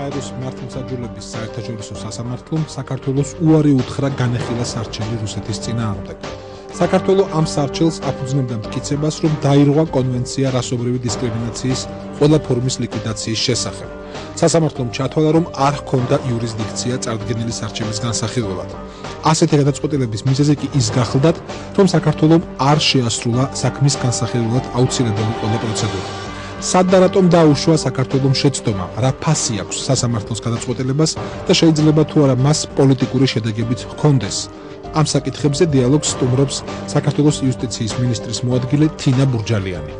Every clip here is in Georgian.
საეროს მართლმსაჯულების საერთაშორისო სასამართლომ საქართველოს უარი უთხრა განეხილა სარჩელი რუსეთის წინააღმდეგ. საქართველო ამ სარჩელს აფუძნებდა მტკიცებას, რომ დაირღვა კონვენცია რასობრივი დისკრიმინაციის ყველა ფორმის ლიკვიდაციის შესახებ. სასამართლომ ჩათვალა, რომ არ ჰქონდა იურისდიქცია წარდგენილი სარჩელის განსახილველად. ასეთი გადაწყვეტილების მიზეზი კი ის გახლდათ, რომ საქართველომ არ შეასრულა საქმის განსახილველად აუცილებელი ყველა პროცედურა. სად და რატომ დაუშვა საქართველომ შეცდომა, რა ფასი აქვს სასამართლოს გადაწყვეტილებას და შეიძლება თუ არა მას პოლიტიკური შედეგებით ჰქონდეს. ამ საკითხებზე დიალოგს სტუმრობს საქართველოს იუსტიციის მინისტრის მოადგილე თინა ბურჯალიანი.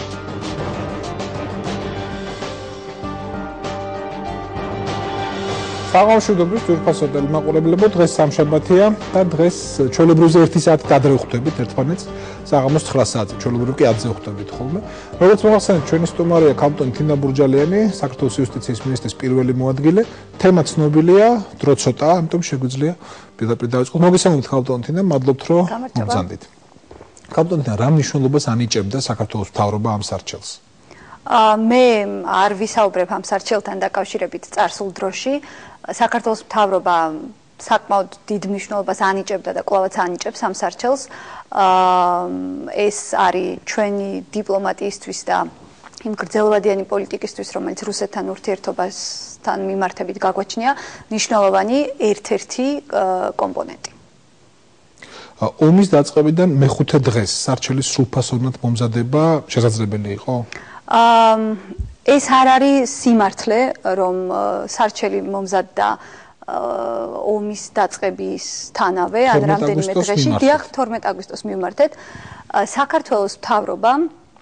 საღამოშუდობის ძვირფასოდელი მაყურებლებო, დღეს სამშაბათია და დღეს ჩვეულებრივზე 1 საათით ადრე ვხვდებით ერთმანეთს, საღამოს 9 საათზე, ჩვეულებრივ კი 10-ზე ვხვდებით ხოლმე. როგორც მოახსენეთ, ჩვენი სტუმარია კაპიტანი თინა ბურჯალიანი, საქართველოს იუსტიციის მინისტრის პირველი მოადგილე. თემა ცნობილია, დრო ცოტაა, ამიტომ შეგვიძლია პირდაპირ დავიწყოთ. მოგესალმებით კაპიტანი თინა, მადლობთ რომ მოგზანდით. კაპიტანი თინა, რა მნიშვნელობას ანიჭებდა საქართველოს მთავრობა ამ სარჩელს? მე არ ვისაუბრებ ამ სარჩელთან დაკავშირებით წარსულ დროში. საქართველოს მთავრობა საკმაოდ დიდ მნიშვნელობას ანიჭებდა და კვლავაც ანიჭებს ამ სარჩელს. ეს არის ჩვენი დიპლომატიისთვის და იმ გრძელვადიანი პოლიტიკისთვის, რომელიც რუსეთთან ურთიერთობასთან მიმართებით გაგვაჩნია, მნიშვნელოვანი ერთ-ერთი კომპონენტი. ომის დაწყებიდან მეხუთე დღეს სარჩელის სრულფასოვნად მომზადება შესაძლებელი იყო? ეს არ არის სიმართლე, რომ სარჩელი მომზადდა ომის დაწყებისთანავე, ან რამდენიმე დღეში, დიახ, 12 აგვისტოს მიმართეთ. საქართველოს მთავრობა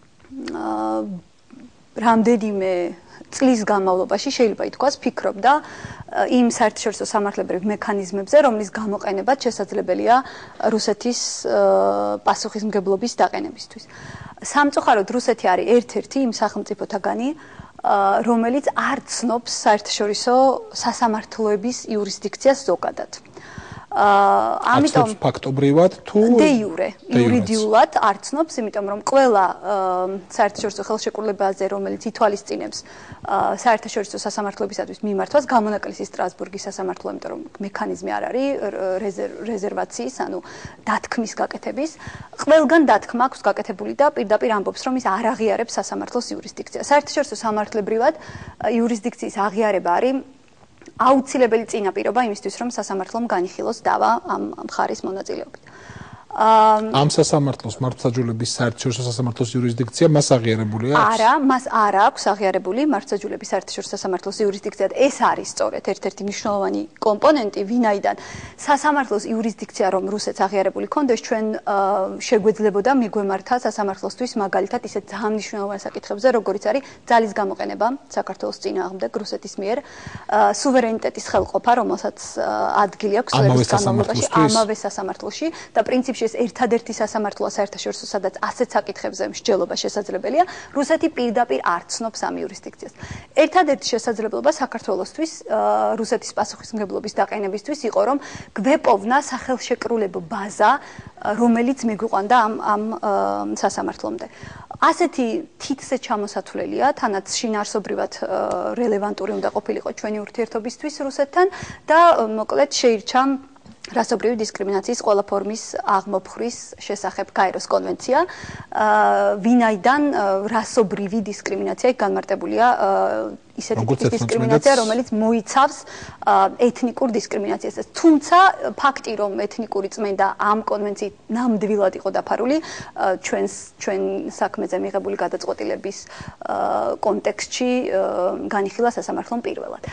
რამდენიმე წლის განმავლობაში შეიძლება ითქვას, ფიქრობდა იმ საერთაშორისო სამართლებრივ მექანიზმებზე, რომლის გამოყენებაც შესაძლებელია რუსეთის პასუხისმგებლობის დაყენებისთვის. სამწუხაროდ რუსეთი არის ერთ-ერთი იმ სახელმწიფოთაგანი, რომელიც არ ცნობს საერთაშორისო სასამართლოების იურისდიქციას ზოგადად. ამიტომ ფაქტობრივად თუ დე იურე, იურიდიულად არ ცნობს, იმიტომ რომ ყველა საერთაშორისო ხელშეკრულებაზე, რომელიც ითვალისწინებს საერთაშორისო სასამართლოებისათვის მიმართვას, გამონაკლისი სტრასბურგის სასამართლო, იმიტომ რომ მექანიზმი არ არის რეზერვაციის, ანუ დათქმის გაკეთების, ყველგან დათქმა აქვს გაკეთებული და პირდაპირ ამბობს, რომ ის არ აღიარებს სასამართლოს იურისდიქციას. საერთაშორისო სამართლებრივად იურისდიქციის აღიარება არის აუცილებელი წინაპირობა იმისთვის, რომ სასამართლომ განიხილოს დავა ამ მხარის მონაწილეობით. ამ სასამართლოს მართლმსაჯულების საერთაშორისო სასამართლოს იურისდიქცია მას აღიარებული აქვს? არა, მას არ აქვს აღიარებული მართლმსაჯულების საერთაშორისო სასამართლოს იურისდიქცია. ეს არის სწორედ ერთ-ერთი მნიშვნელოვანი კომპონენტი, ვინაიდან სასამართლოს იურისდიქცია რომ რუსეთს აღიარებული ქონდეს, ჩვენ შეგვეძლებოდა მიგვემართა სასამართლოსთვის მაგალითად ისეთ ძალიან მნიშვნელოვან საკითხებზე, როგორიც არის ძალის გამოყენება საქართველოს წინააღმდეგ რუსეთის მიერ, სუვერენიტეტის ხელყოფა, რომელსაც ადგილი აქვს წლების განმავლობაში ამავე სასამართლოში და პრინციპში ეს ერთადერთი სასამართლოა საერთაშორისო, სადაც ასეთ საკითხებზე მსჯელობა შესაძლებელია, რუსეთი პირდაპირ არ ცნობს ამ იურისდიქციას. ერთადერთი შესაძლებლობა საქართველოსთვის რუსეთის პასუხისმგებლობის დაყენებისთვის იყო, რომ გვეპოვნა სახელშეკრულებო ბაზა, რომელიც მიგვიყვანდა ამ სასამართლომდე. ასეთი თითზე ჩამოსათვლელია, თანაც შინაარსობრივად რელევანტური უნდა ყოფილიყო ჩვენი ურთიერთობისთვის რუსეთთან და მოკლედ შეირჩა რასობრივი დისკრიმინაციის ყველა ფორმის აღმოფხვრის შესახებ გაეროს კონვენცია, ვინაიდან რასობრივი დისკრიმინაცია განმარტებულია ისეთი ტიპის დისკრიმინაცია, რომელიც მოიცავს ეთნიკურ დისკრიმინაციას. თუმცა ფაქტი, რომ ეთნიკური წმენდა ამ კონვენციით ნამდვილად იყო დაფარული, ჩვენ საქმეზე მიღებული გადაწყვეტილების კონტექსტში განიხილა სასამართლომ პირველად.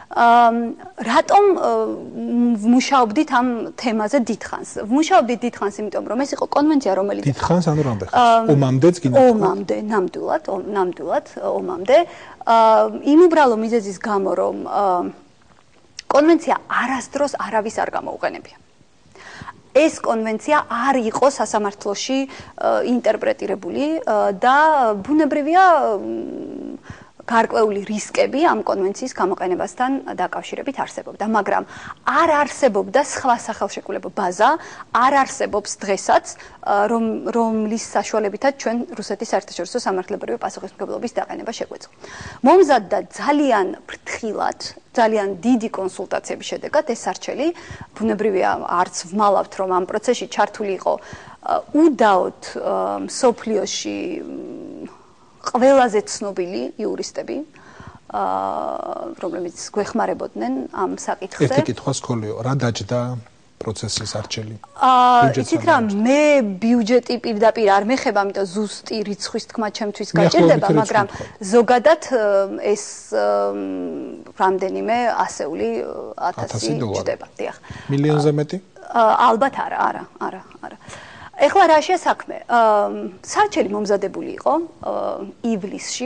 რატომ ვმუშაობდით ამ თემაზე დიდხანს? ვმუშაობდით დიდხანს, იმიტომ რომ ეს იყო კონვენცია, რომელიც დიდხანს ანუ რამდენ ხანს? ომამდეც კი ომამდე, ნამდვილად ომამდე. იმ უბრალო მიზეზის გამო, რომ კონვენცია არასდროს არავის არ გამოუყენებია. ეს კონვენცია არ იყო სასამართლოში ინტერპრეტირებული და ბუნებრივია გარკვეული რისკები ამ კონვენციის გამოყენებასთან დაკავშირებით არსებობდა, მაგრამ არ არსებობდა სხვა სახელშეკრულებო ბაზა, არ არსებობს დღესაც, რომლის საშუალებითაც ჩვენ რუსეთის საერთაშორისო სამართლებრივი პასუხისმგებლობის დაყენება შეგვეძლო. მომზადდა ძალიან ფრთხილად, ძალიან დიდი კონსულტაციების შედეგად ეს სარჩელი, ბუნებრივია, არც ვმალავთ, რომ ამ პროცესში ჩართული იყო უდაოდ მსოფლიოში ყველაზე ცნობილი იურისტები, რომლებიც გვეხმარებოდნენ ამ საკითხზე. ერთი კითხვა სკოლიო, რა დაჯდა პროცესის არჩელი? იცით რა, მე ბიუჯეტი პირდაპირ არ მეხება, ამიტომ ზუსტი რიცხვის თქმა ჩემთვის გაჭირდება, მაგრამ ზოგადად ეს რამდენიმე ასეული ათასი ჯდება, დიახ. მილიონზე მეტი? ალბათ არა. ეხლა რაშია საქმე? სარჩელი მომზადებული იყო ივლისში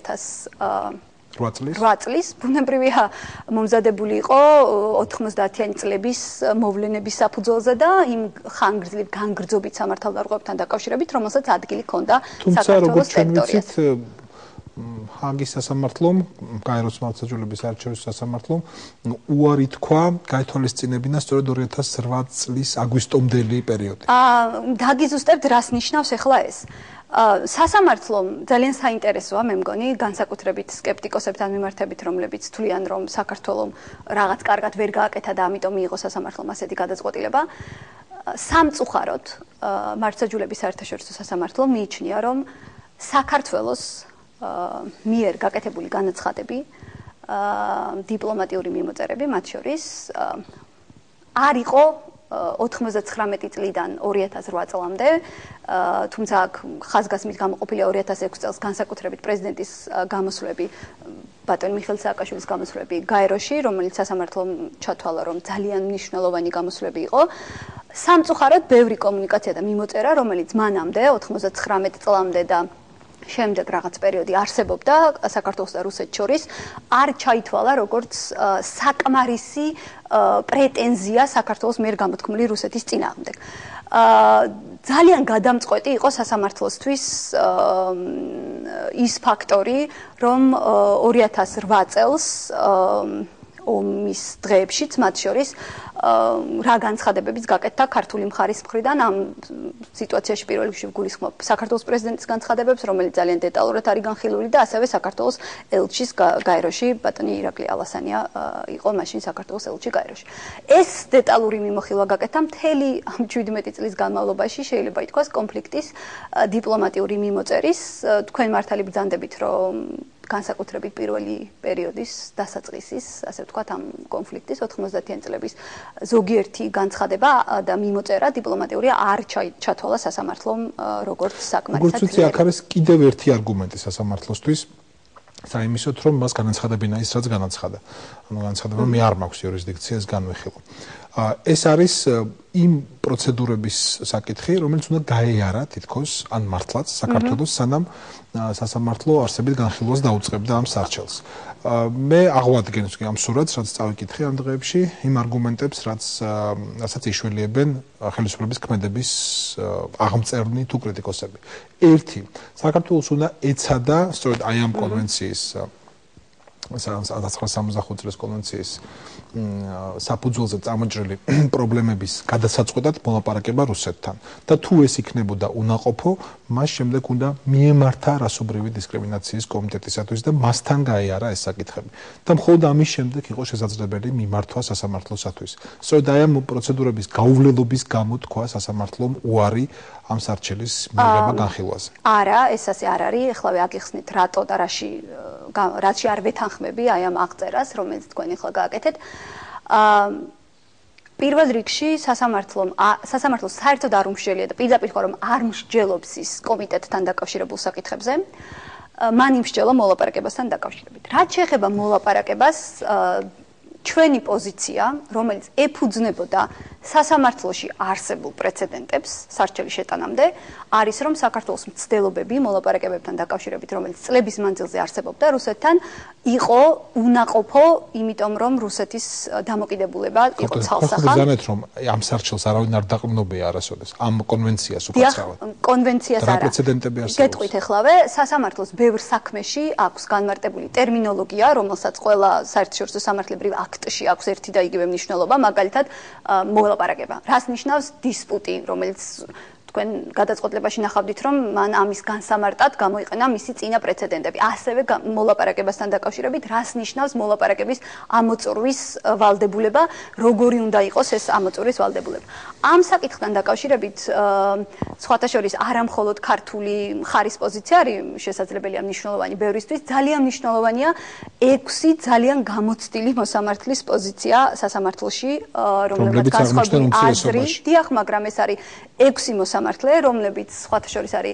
2008 წლის, ბუნებრივია მომზადებული იყო 90-იანი წლების მოვლენების საფუძველზე და იმ ხანგრძლივ განგრძობით სამართალდარღვევებთან დაკავშირებით, რომელსაც ადგილი ჰქონდა საქართველოს ტერიტორიაზე. ჰაგის სასამართლომ, გაეროს მართლმსაჯულების საერთაშორისო სასამართლომ უარი თქვა გაითვალისწინებინა სწორედ 2008 წლის აგვისტომდელი პერიოდი. დაგიზუსტებთ, რას ნიშნავს ახლა ეს? სასამართლომ ძალიან საინტერესოა, მე მგონი, განსაკუთრებით სკეპტიკოსებთან მიმართებით, რომლებიც თვლიან, რომ საქართველოს რაღაც კარგად ვერ გააკეთა და ამიტომ მიიღო სასამართლომ ასეთი გადაწყვეტილება. სამწუხაროდ, მართლმსაჯულების საერთაშორისო სასამართლომ მიიჩნია, რომ საქართველოს მიერ გაკეთებული განაცხადები, დიპლომატიური მიმოწერები, მათ შორის არ იყო 99 წლიდან 2008 წლამდე, თუმცა ხაზგასმით გამოყოფილია 2006 წელს განსაკუთრებით პრეზიდენტის გამოსვლები, ბატონ მიხეილ სააკაშვილის გამოსვლები გაეროში, რომელიც სასამართლომ ჩათვალა, რომ ძალიან მნიშვნელოვანი გამოსვლები იყო. სამწუხაროდ, ბევრი კომუნიკაცია და მიმოწერა, რომელიც მანამდე 99 წლამდე და შემდეგ რაღაც პერიოდი არსებობდა საქართველოს და რუსეთს შორის, არ ჩაითვალა როგორც საკმარისი პრეტენზია საქართველოს მიერ გამოთქმული რუსეთის წინააღმდეგ. ძალიან გადამწყვეტი იყო სასამართლოსთვის ის ფაქტორი, რომ 2008 წელს ომის დღეებშიც, მათ შორის რა განცხადებებიც გაკეთდა ქართული მხარის მხრიდან ამ სიტუაციაში პირველ რიგში ვგულისხმობ საქართველოს პრეზიდენტის განცხადებებს, რომელიც ძალიან დეტალურად არის განხილული და ასევე საქართველოს ელჩის გაეროში ბატონი ირაკლი ალასანია იყო მაშინ საქართველოს ელჩი გაეროში. ეს დეტალური მიმოხილვა გაკეთდა მთელი ამ 17 წლის განმავლობაში, შეიძლება ითქვას კონფლიქტის დიპლომატიური მიმოწერის, თქვენ მართალი ბრძანდებით, რომ განსაკუთრებით პირველი პერიოდის დასაწყისის, ასე ვთქვათ, ამ კონფლიქტის 90-იანი წლების ზოგიერთი განცხადება და მიმოწერა დიპლომატიური არ ჩათვალა სასამართლომ როგორც საკმარისად. როგორც ვიცი, აქ არის კიდევ ერთი არგუმენტი სასამართლოსთვის, საიმისოდ, რომ მას განაცხადებინა ის, რაც განაცხადა. ანუ განაცხადება მე არ მაქვს იურისდიქცია ეს განვიხილო. ეს არის იმ პროცედურების საკითხი, რომელიც უნდა გაეარა თითქოს ან მართლაც საქართველოს სანამ სასამართლო არსებით განხილვას დაუწყებდა ამ სარჩელს. მე აღვადგენს ამ სურათს, რაც წავიკითხე ამ დღეებში, იმ არგუმენტებს, რასაც იშველიებენ ხელისუფლების ქმედების აღმწერნი თუ კრიტიკოსები. ერთი, საქართველოს უნდა ეცადა სწორედ აი ამ კონვენციის 1965 წლის კონვენციის საფუძველზე წამოჭრილი პრობლემების გადასაწყვეტად მოლაპარაკება რუსეთთან და თუ ეს იქნებოდა უნაყოფო, მას შემდეგ უნდა მიემართა რასობრივი დისკრიმინაციის კომიტეტისათვის და მასთან გაეარა ეს საკითხები. და მხოლოდ ამის შემდეგ იყო შესაძლებელი მიმართვა სასამართლოსათვის. სწორედ აი ამ პროცედურების გაუვლელობის გამო თქვა სასამართლომ უარი ამ სარჩელის მიღება განხილვაზე. არა, ეს ასე არ არის. ეხლავე აგიხსნით რატო და რაში არ ვეთანხმები აი ამ აღწერას, რომელიც თქვენ ახლა გააკეთეთ. პირველ რიგში სასამართლოს საერთოდ არ უმსჯელია და პირდაპირ ხო რომ არ მსჯელობს ის კომიტეტთან დაკავშირებულ საკითხებზე. მან იმსჯელა მოლაპარაკებასთან დაკავშირებით. რაც შეეხება მოლაპარაკებას, ჩვენი პოზიცია, რომელიც ეფუძნებოდა სასამართლოში არსებულ პრეცედენტებს სარჩელის შეტანამდე, არის რომ საქართველოს მცდელობები მოლაპარაკებებთან დაკავშირებით, რომელიც წლების მანძილზე არსებობდა რუსეთთან, იყო უნაყოფო, იმიტომ რომ რუსეთის დამოკიდებულება იყო ცალსახა. ხომ რომ ამ სარჩელს არავინ არ დაყრდნობია არასოდეს ამ კონვენციას უკაცრავად. კონვენციას არა. რა პრეცედენტები არსებობს? გეტყვით ეხლავე, სასამართლოს ბევრ საქმეში აქვს განმარტებული ტერმინოლოგია, რომელსაც ყველა საერთაშორისო სამართლებრივ აქტში აქვს ერთი და იგივე მნიშვნელობა, მაგალითად მოლაპარაკება. რას ნიშნავს დისპუტი, რომელიც თქვენ გადაწყვეტილებაში ნახავდით, რომ მან ამის განსამარტად გამოიყენა მისი წინა პრეცედენტები. ასევე მოლაპარაკებასთან დაკავშირებით, რას ნიშნავს მოლაპარაკების ამოწურვის ვალდებულება, როგორი უნდა იყოს ეს ამოწურვის ვალდებულება. ამ საკითხთან დაკავშირებით, სხვათა შორის არა მხოლოდ ქართული მხარის პოზიცია არის შესაძლებელია მნიშვნელოვანი ბევრისთვის, ძალიან მნიშვნელოვანია 6 ძალიან გამოცდილი მოსამართლის პოზიცია სასამართლოში, რომლებიც განსხვავებული აზრი, დიახ, მაგრამ ეს არის 6 მოსამართლე, რომლებიც სხვათა შორის არის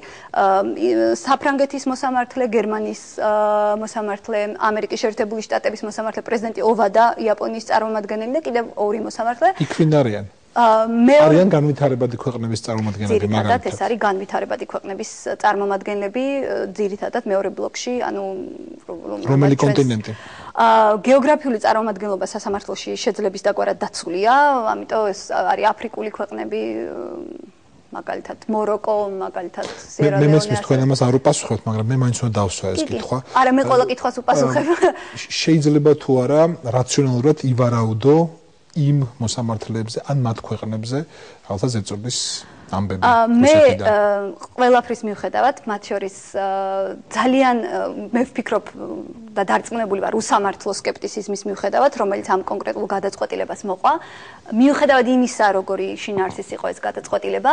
საფრანგეთის მოსამართლე, გერმანიის მოსამართლე, ამერიკის შეერთებული შტატების მოსამართლე, პრეზიდენტი ოვა და იაპონიის წარმომადგენელი და კიდევ 2 მოსამართლე. იქ ვინ არიან? არიან განვითარებადი ქვეყნების წარმომადგენლები, მაგალითად. ეს არის განვითარებადი ქვეყნების წარმომადგენლები, ძირითადად მეორე ბლოკში, ანუ რომელი კონტინენტი? გეოგრაფიული წარმომადგენლობა სასამართლოში შეძლების დაგვარად დაცულია, ამიტომ ეს არის აფრიკული ქვეყნები, მაგალითად მოროკო, მაგალითად სიერა ლეონე. მე მესმის თქვენ ამას არ უპასუხებთ, მაგრამ მე მაინც უნდა დავსვა ეს კითხვა. არა, მე ყველა კითხვას უპასუხებ. შეიძლება თუ არა რაციონალურად ივარაუდო იმ მოსამართლეებზე ან მათ ქვეყნებზე, რაღაცა ზეწოლის ამბები. მე ყველაფრის მიუხედავად, მათ შორის ძალიან მე ვფიქრობ და დარწმუნებული ვარ უსამართლო სკეპტიციზმის მიუხედავად, რომელიც ამ კონკრეტულ გადაწყვეტილებას მოყვა, მიუხედავად იმისა, როგორი შინაარსის იყო ეს გადაწყვეტილება,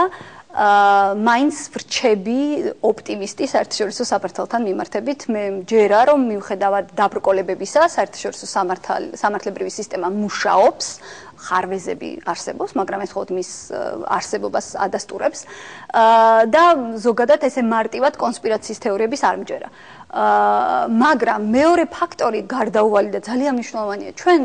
მაინც ვრჩები ოპტიმისტი საერთაშორისო საფართელთან მიმართებით. მე მჯერა, რომ მიუხედავად დაბრკოლებებისა, საერთაშორისო სამართლებრივი სისტემა მუშაობს, ხარვეზები არსებობს, მაგრამ ეს მხოლოდ მის არსებობას ადასტურებს და ზოგადად ესე მარტივად კონსპირაციის თეორიების არ მჯერა. მაგრამ მეორე ფაქტორი გარდაუვალი და ძალიან მნიშვნელოვანია, ჩვენ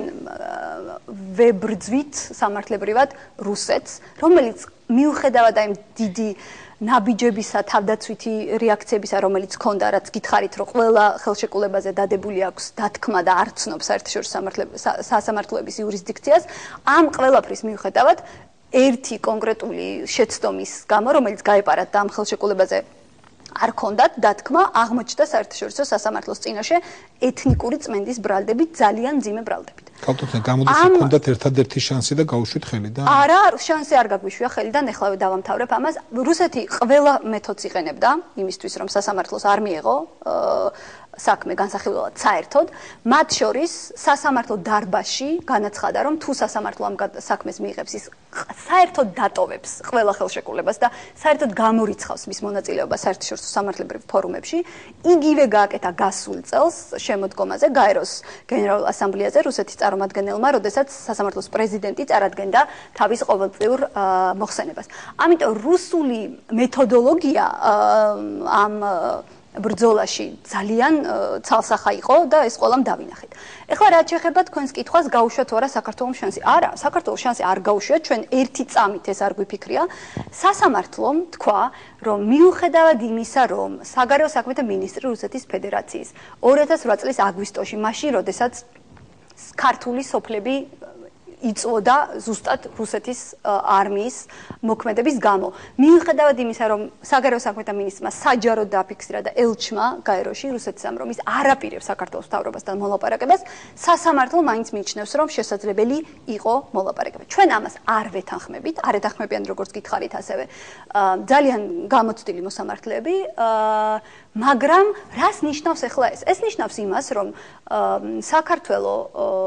ვებრძვით სამართლებრივად რუსეთს, რომელიც მიუხედავად აი დიდი ნაბიჯებისა, თავდაცვითი რეაქციებისა, რომელიც ჰქონდა, რაც გითხარით, რომ ყველა ხელშეკრულებაზე დადებული აქვს დათქმა და არ ცნობს საერთაშორისო სასამართლოების იურისდიქციას, ამ ყველაფრის მიუხედავად, ერთი კონკრეტული შეცდომის გამო, რომელიც გაეპარათ და ამ ხელშეკრულებაზე არ ჰქონდათ დათქმა, აღმოჩნდა საერთაშორისო სასამართლოს წინაშე ეთნიკური წმენდის ბრალდებით, ძალიან მძიმე ბრალდებით. კალთოთნე გამოდის ჰქონდათ ერთადერთი შანსი და გაუშვით ხელიდან? არა, შანსი არ გაგვიშვია ხელიდან, ეხლა დავამთავრებ ამას. რუსეთი ყველა მეთოდს იყენებდა იმისთვის, რომ სასამართლოს არ მიეღო საქმე განსახილველად საერთოდ, მათ შორის სასამართლო დარბაზში განაცხადა, რომ თუ სასამართლო ამ საქმეს მიიღებს, ის საერთოდ დატოვებს ყველა ხელშეკრულებას და საერთოდ გამორიცხავს მის მონაწილეობას საერთაშორისო სამართლებრივ ფორუმებში. იგივე გააკეთა გასულ წელს შემოდგომაზე გაეროს გენერალურ ასამბლეაზე რუსეთის წარმომადგენელმა, როდესაც სასამართლოს პრეზიდენტი წარადგენდა თავის ყოველწლიურ მოხსენებას. ამიტომ რუსული მეთოდოლოგია ამ ბრძოლაში ძალიან ცალსახა იყო და ეს ყველამ დავინახეთ. ეხლა რაც შეეხება თქვენს კითხვას, გაუშვა თუ არა საქართველოს შანსი? არა, საქართველოს შანსი არ გაუშვა, ჩვენ ერთი წამით ეს არ გვიფიქრია. სასამართლომ თქვა, რომ მიუხედავად იმისა, რომ საგარეო საქმეთა მინისტრი რუსეთის ფედერაციის 2008 წლის აგვისტოში, მაშინ, როდესაც ქართული სოფლები იწვოდა ზუსტად რუსეთის არმიის მოქმედების გამო. მიუხედავად იმისა, რომ საგარეო საქმეთა მინისტრმა საჯაროდ დააფიქსირა და ელჩმა გაეროში რუსეთის ამ რომ ის არაპირებს საქართველოს მთავრობასთან მოლაპარაკებას, სასამართლო მაინც მიიჩნევს, რომ შესაძლებელი იყო მოლაპარაკება. ჩვენ ამას არ ვეთანხმებით, არ ეთანხმებიან როგორც გითხარით ასევე ძალიან გამოცდილი მოსამართლეები, მაგრამ რას ნიშნავს ახლა ეს? ეს ნიშნავს იმას, რომ საქართველო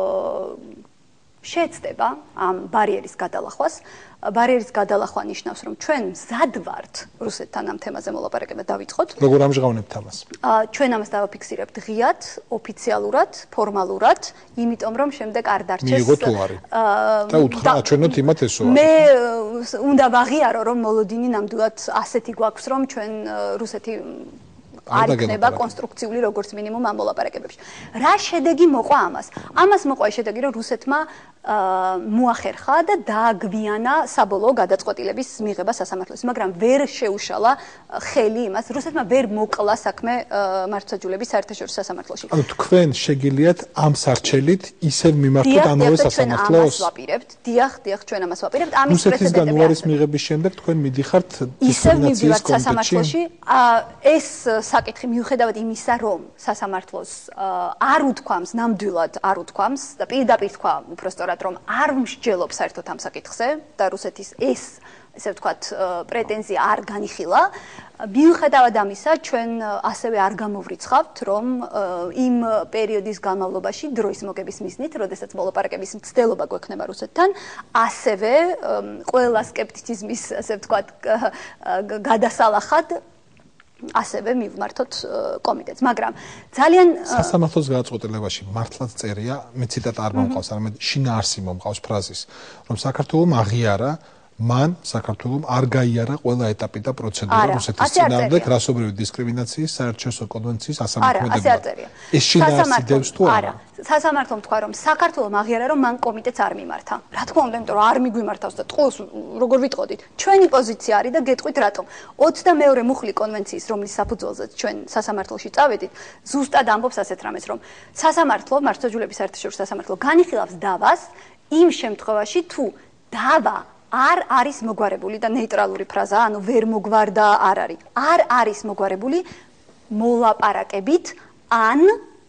შეეცდება ამ ბარიერის გადალახვას. ბარიერის გადალახვა ნიშნავს, რომ ჩვენ მზად ვართ რუსეთთან ამ თემაზე მოლაპარაკება დავიწყოთ. როგორ ამჟღავნებთ ამას? ჩვენ ამას დავაფიქსირებთ ღიად, ოფიციალურად, ფორმალურად, იმიტომ რომ შემდეგ არ დარჩეს. მიიღო თუ არის. და უთხრა ჩვენოთ იმათ ესო არის. მე უნდა ვაღიარო, რომ მოლოდინი ნამდვილად ასეთი გვაქვს, რომ ჩვენ რუსეთი არ იქნება კონსტრუქციული როგორც მინიმუმ ამ მოლაპარაკებებში. რა შედეგი მოყვა ამას? ამას მოყვა შედეგი, რომ რუსეთმა მოახერხა და დააგვიანა საბოლოო გადაწყვეტილების მიღება სასამართლოს, მაგრამ ვერ შეუშალა ხელი იმას, რუსეთმა ვერ მოკლა საქმე მართლმსაჯულების საერთაშორისო სასამართლოში. ანუ თქვენ შეგიძლიათ ამ სარჩელით ისევ მიმართოთ ამავე სასამართლოს? დიახ, ჩვენ ამას ვაპირებთ. ამის პრეცედენტები რუსეთისგან უარის მიღების შემდეგ თქვენ მიდიხართ დისკრიმინაციის სასამართლოში. ეს საკითხი მიუხედავად იმისა, რომ სასამართლოს არ უთქვამს, ნამდვილად არ უთქვამს და პირდაპირ თქვა უბრალოდ რომ არ მსჯელობს საერთოდ ამ საკითხზე და რუსეთის ესე ვთქვათ პრეტენზია არ განიხილა. მიუხედავად ამისა, ჩვენ ასევე არ გამოვრიცხავთ, რომ იმ პერიოდის განმავლობაში დროის მოგების მიზნით, როდესაც მოლაპარაკების მცდელობა გვექნება რუსეთთან, ასევე ყველა სკეპტიციზმის, ასე ვთქვათ, გადასალახად ასევე მივმართოთ კომიტეტს, მაგრამ ძალიან სასამართლოს გადაწყვეტილებაში მართლაც წერია, მე ციტატა არ მომყავს, არამედ შინაარსი მომყავს ფრაზის, რომ საქართველოს აღიარა მან საქართველოს არ გაიარა ყველა ეტაპი და პროცედურა რუსეთის წინააღმდეგ რასობრივი დისკრიმინაციის საერთაშორისო კონვენციის ასამოქმედებლად. ეს შინაარსი დევს თუ არა? სასამართლომ თქვა, რომ საქართველოს აღიარა, რომ მან კომიტეტს არ მიმართა. რა თქმა უნდა, იმიტომ რომ არ მიგვიმართავს და ტყუილს როგორ ვიტყოდით? ჩვენი პოზიცია არის და გეტყვით რატომ. 22 მუხლი კონვენციის, რომლის საფუძველზეც ჩვენ სასამართლოში წავედით, ზუსტად ამბობს ასეთ რამეს, რომ სასამართლო, მართლმსაჯულების საერთაშორისო სასამართლო განიხილავს დავას იმ შემთხვევაში, თუ დავა არ არის მოგვარებული და ნეიტრალური ფრაზაა, ანუ ვერ მოგვარდა არ არის. არ არის მოგვარებული მოლაპარაკებით ან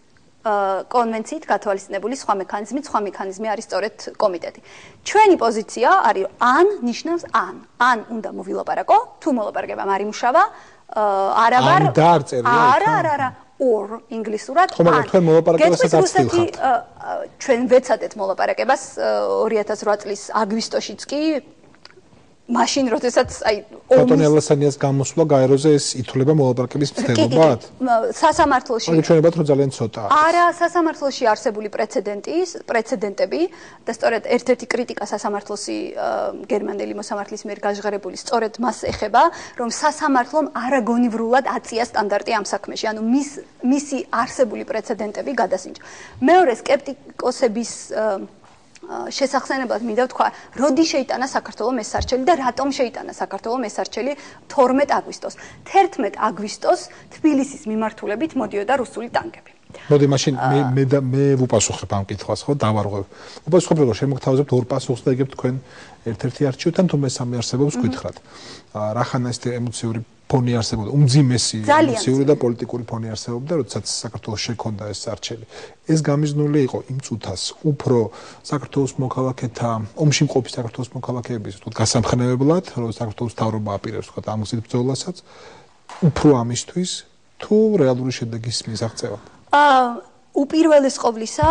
კონვენციით გათვალისწინებული სხვა მექანიზმი არის სწორედ კომიტეტი. ჩვენი პოზიცია არის ან ნიშნავს ან. ან უნდა მოვილაპარაკო, თუ მოლაპარაკება არ იმუშავა, არავარ არა or ინგლისურად ან. თქვენ მოლაპარაკებასაც აცდილხართ. ჩვენ ვეცადეთ მოლაპარაკებას 2008 წლის აგვისტოშიც კი მაშინ როდესაც ბატონ ელასანიას გამოსვლა გაეროზე ეს ითვლება მოლაპარაკების მცდელობად? სასამართლოში. აი ჩვენებად რომ ძალიან ცოტაა. არა, სასამართლოში არსებული პრეცედენტები და სწორედ ერთ-ერთი კრიტიკა სასამართლოსი გერმანელი მოსამართლის მიერ გაჟღერებული სწორედ მას ეხება, რომ სასამართლომ არაგონივრულად აწია სტანდარტი ამ საქმეში, ანუ მისი არსებული პრეცედენტები გადასინჯა. მეორე სკეპტიკოსების შესახსენებლად მინდა ვთქვა, როდი შეიტანა საქართველოს მესარჩელი და რატომ შეიტანა საქართველოს მესარჩელი 12 აგვისტოს. 11 აგვისტოს თბილისის მიმართულებით მოდიოდა რუსული ტანკები. მოდი მაშინ მე ვუპასუხებ ამ კითხვას, ხო, დავარღვევ. უპასუხებ რომ შემოგთავაზებთ ორ პასუხს და იგებ თქვენ ერთ-ერთი არჩევთან თუ მესამე არსებობს გითხრათ. რახანა ეს ემოციური ფონი არსებობდა, უმძიმესი ემოციური და პოლიტიკური ფონი არსებობდა, როდესაც საქართველოს შექონდა ეს არჩელი. ეს გამიზნული იყო იმ წუთას, უფრო საქართველოს მოქალაქეთა, ომში მყოფი საქართველოს მოქალაქეების გასამხნევებლად, რომ საქართველოს მთავრობა აპირებს თქვა ამ გზით ბრძოლასაც, უფრო ამისთვის თუ რეალური შედეგის მისაღწევად. უპირველეს ყოვლისა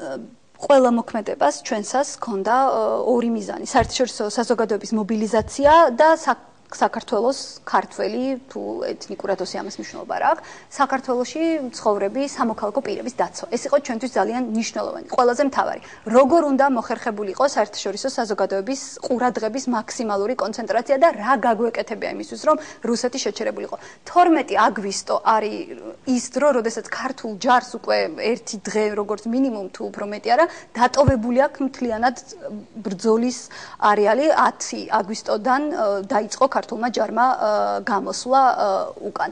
ყველა მოქმედებას ჩვენსას ჰქონდა ორი მიზანი: საერთაშორისო საზოგადოების მობილიზაცია და საქართველოს ქართველი თუ ეთნიკურად ოსი ამას მნიშვნელობა რა აქვს, საქართველოში მცხოვრები სამოქალაქო პირების დაცვა. ეს იყო ჩვენთვის ძალიან მნიშვნელოვანი, ყველაზე მთავარი. როგორ უნდა მოხერხებულიყო საერთაშორისო საზოგადოების ყურადღების მაქსიმალური კონცენტრაცია და რა გაგვეკეთებია იმისთვის, რომ რუსეთი შეჩერებულიყო. 12 აგვისტო არის ის დრო, როდესაც ქართულ ჯარს უკვე ერთი დღე როგორც მინიმუმ თუ უფრო მეტი არა, დატოვებული აქვს მთლიანად ბრძოლის არეალი 10 აგვისტოდან დაიწყო ქართულმა ჯარმა გამოსვლა უკან.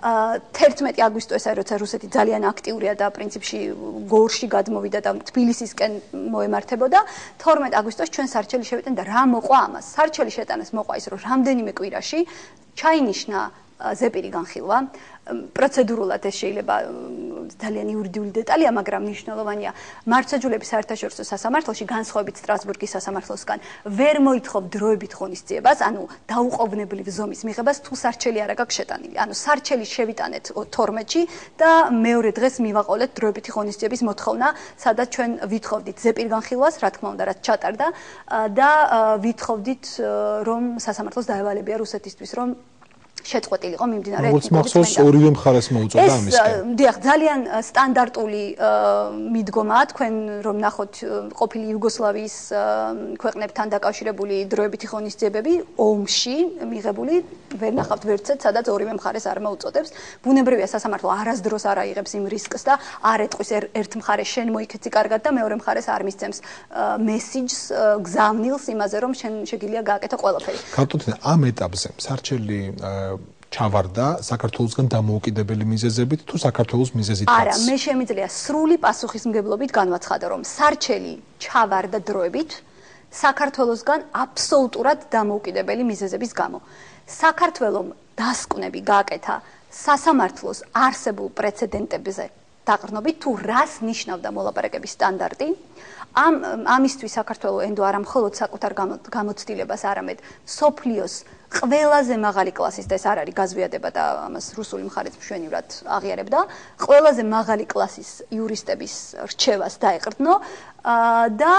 11 აგვისტო ეს არის, როცა რუსეთი ძალიან აქტიურია და პრინციპში გორში გადმოვიდა და თბილისისკენ მოემართებოდა. 12 აგვისტოს ჩვენ სარჩელი შევიტანთ და რა მოყვა ამას? სარჩელი შეტანას მოყვა ის, რომ რამდენიმე კვირაში ჩაინიშნა ზეპირი განხილვა. პროცედურულად ეს შეიძლება ძალიან იურიდიული დეტალია, მაგრამ მნიშვნელოვანია. მართლმსაჯულების საერთაშორისო სასამართლოში, განსხვავებით სტრასბურგის სასამართლოსგან, ვერ მოითხოვ დროებით ღონისძიებას, ანუ დაუყოვნებლივ ზომის მიღებას, თუ სარჩელი არ აქვს შეტანილი. ანუ სარჩელი შევიტანეთ 12-ში და მეორე დღეს მივაყოლეთ დროებითი ღონისძიების მოთხოვნა, სადაც ჩვენ ვითხოვდით ზეპირ განხილვას, რა თქმა უნდა, რაც ჩატარდა და ვითხოვდით, რომ სასამართლოს დაევალებია რუსეთისთვის, რომ შეწყვეტილიყო მიმდინარე ეთნიკური წმენდა. როგორც მახსოვს, ორივე მხარეს მოუწოდა ამისკენ. დიახ, ძალიან სტანდარტული მიდგომაა თქვენ რომ ნახოთ ყოფილი იუგოსლავიის ქვეყნებთან დაკავშირებული დროებითი ღონისძიებები ომში მიღებული ვერ ნახავთ ვერცეთ, სადაც ორივე მხარეს არ მოუწოდებს. ბუნებრივია სასამართლო არასდროს არ აიღებს იმ რისკს და არ ეტყვის ერთ მხარეს შენ მოიქეცი კარგად და მეორე მხარეს არ მისცემს მესიჯს, გზავნილს იმაზე რომ შენ შეგიძლია გააკეთო ყველაფერი. ქართულთან ამ ეტაპზე სარჩელი ჩავარდა საქართველოსგან დამოუკიდებელი მიზეზებით თუ საქართველოს მიზეზითაც? არა, მე შემიძლია სრული პასუხისმგებლობით განვაცხადო, რომ სარჩელი ჩავარდა დროებით საქართველოსგან აბსოლუტურად დამოუკიდებელი მიზეზების გამო. საქართველომ დასკვნები გააკეთა სასამართლოს არსებულ პრეცედენტებზე დაყრდნობით თუ რას ნიშნავდა მოლაპარაკების სტანდარტი. ამისთვის საქართველო ენდო არა მხოლოდ საკუთარ გამოცდილებას, არამედ სოფლიოს ყველაზე მაღალი კლასის და ეს არ არის გაზვიადება და ამას რუსული მხარეც მშვენივრად აღიარებდა, ყველაზე მაღალი კლასის იურისტების რჩევას დაეყრდნო და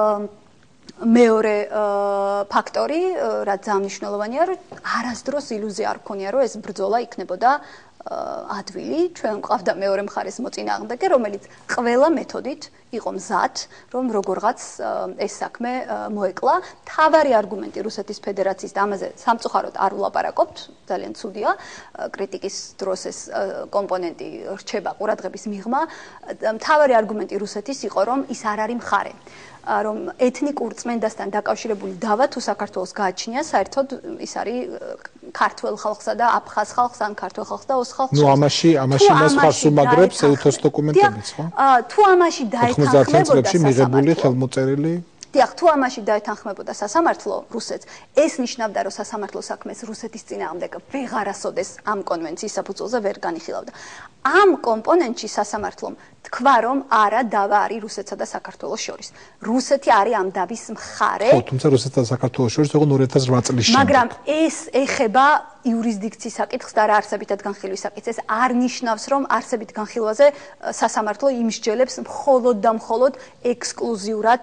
მეორე ფაქტორი, რაც ძალიან მნიშვნელოვანია, რომ არასდროს ილუზია არ ქონია, რომ ეს ბრძოლა იქნებოდა ადვილი, ჩვენ მყავდა მეორე მხარეს მოწინააღმდეგე, რომელიც ყველა მეთოდით იყო მზად, რომ როგორღაც ეს საქმე მოეკლა. თავარი არგუმენტი რუსეთის ფედერაციის და ამაზე სამწუხაროდ არ ვლაპარაკობთ, ძალიან ცუდია, კრიტიკის დროს ეს კომპონენტი რჩება ყურადღების მიღმა. თავარი არგუმენტი რუსეთის იყო, რომ ის არ არის მხარე. რომ ეთნიკურ წმენდასთან დაკავშირებული დავა თუ საქართველოს გააჩნია, საერთოდ ის არის ქართველ ხალხსა და აფხაზ ხალხს, ან ქართველ ხალხს და ოს ხალხს. ნუ ამაში მას ხარს უმაგრებს ეთოს დოკუმენტებიც, ხო? თუ ამაში დაეთანხმებოდა წლებში მიღებული ხელმოწერილი დიახ, თუ ამაში დაეთანხმებოდა სასამართლო რუსეთს, ეს ნიშნავდა, რომ სასამართლო საქმეს რუსეთის წინააღმდეგ ვეღარასოდეს ამ კონვენციის საფუძველზე ვერ განიხილავდა. ამ კომპონენტში სასამართლომ თქვა, რომ არა დავა არის რუსეთსა და საქართველოს შორის. რუსეთი არის ამ დავის მხარე. ხო, თუმცა რუსეთსა და საქართველოს შორის თქო 2008 წლის შემდეგ. მაგრამ ეს ეხება იურისდიქციის საკითხს და რა არსებითად განხილვის საკითხს. ეს არ ნიშნავს, რომ არსებით განხილვაზე სასამართლო იმსჯელებს მხოლოდ და მხოლოდ ექსკლუზიურად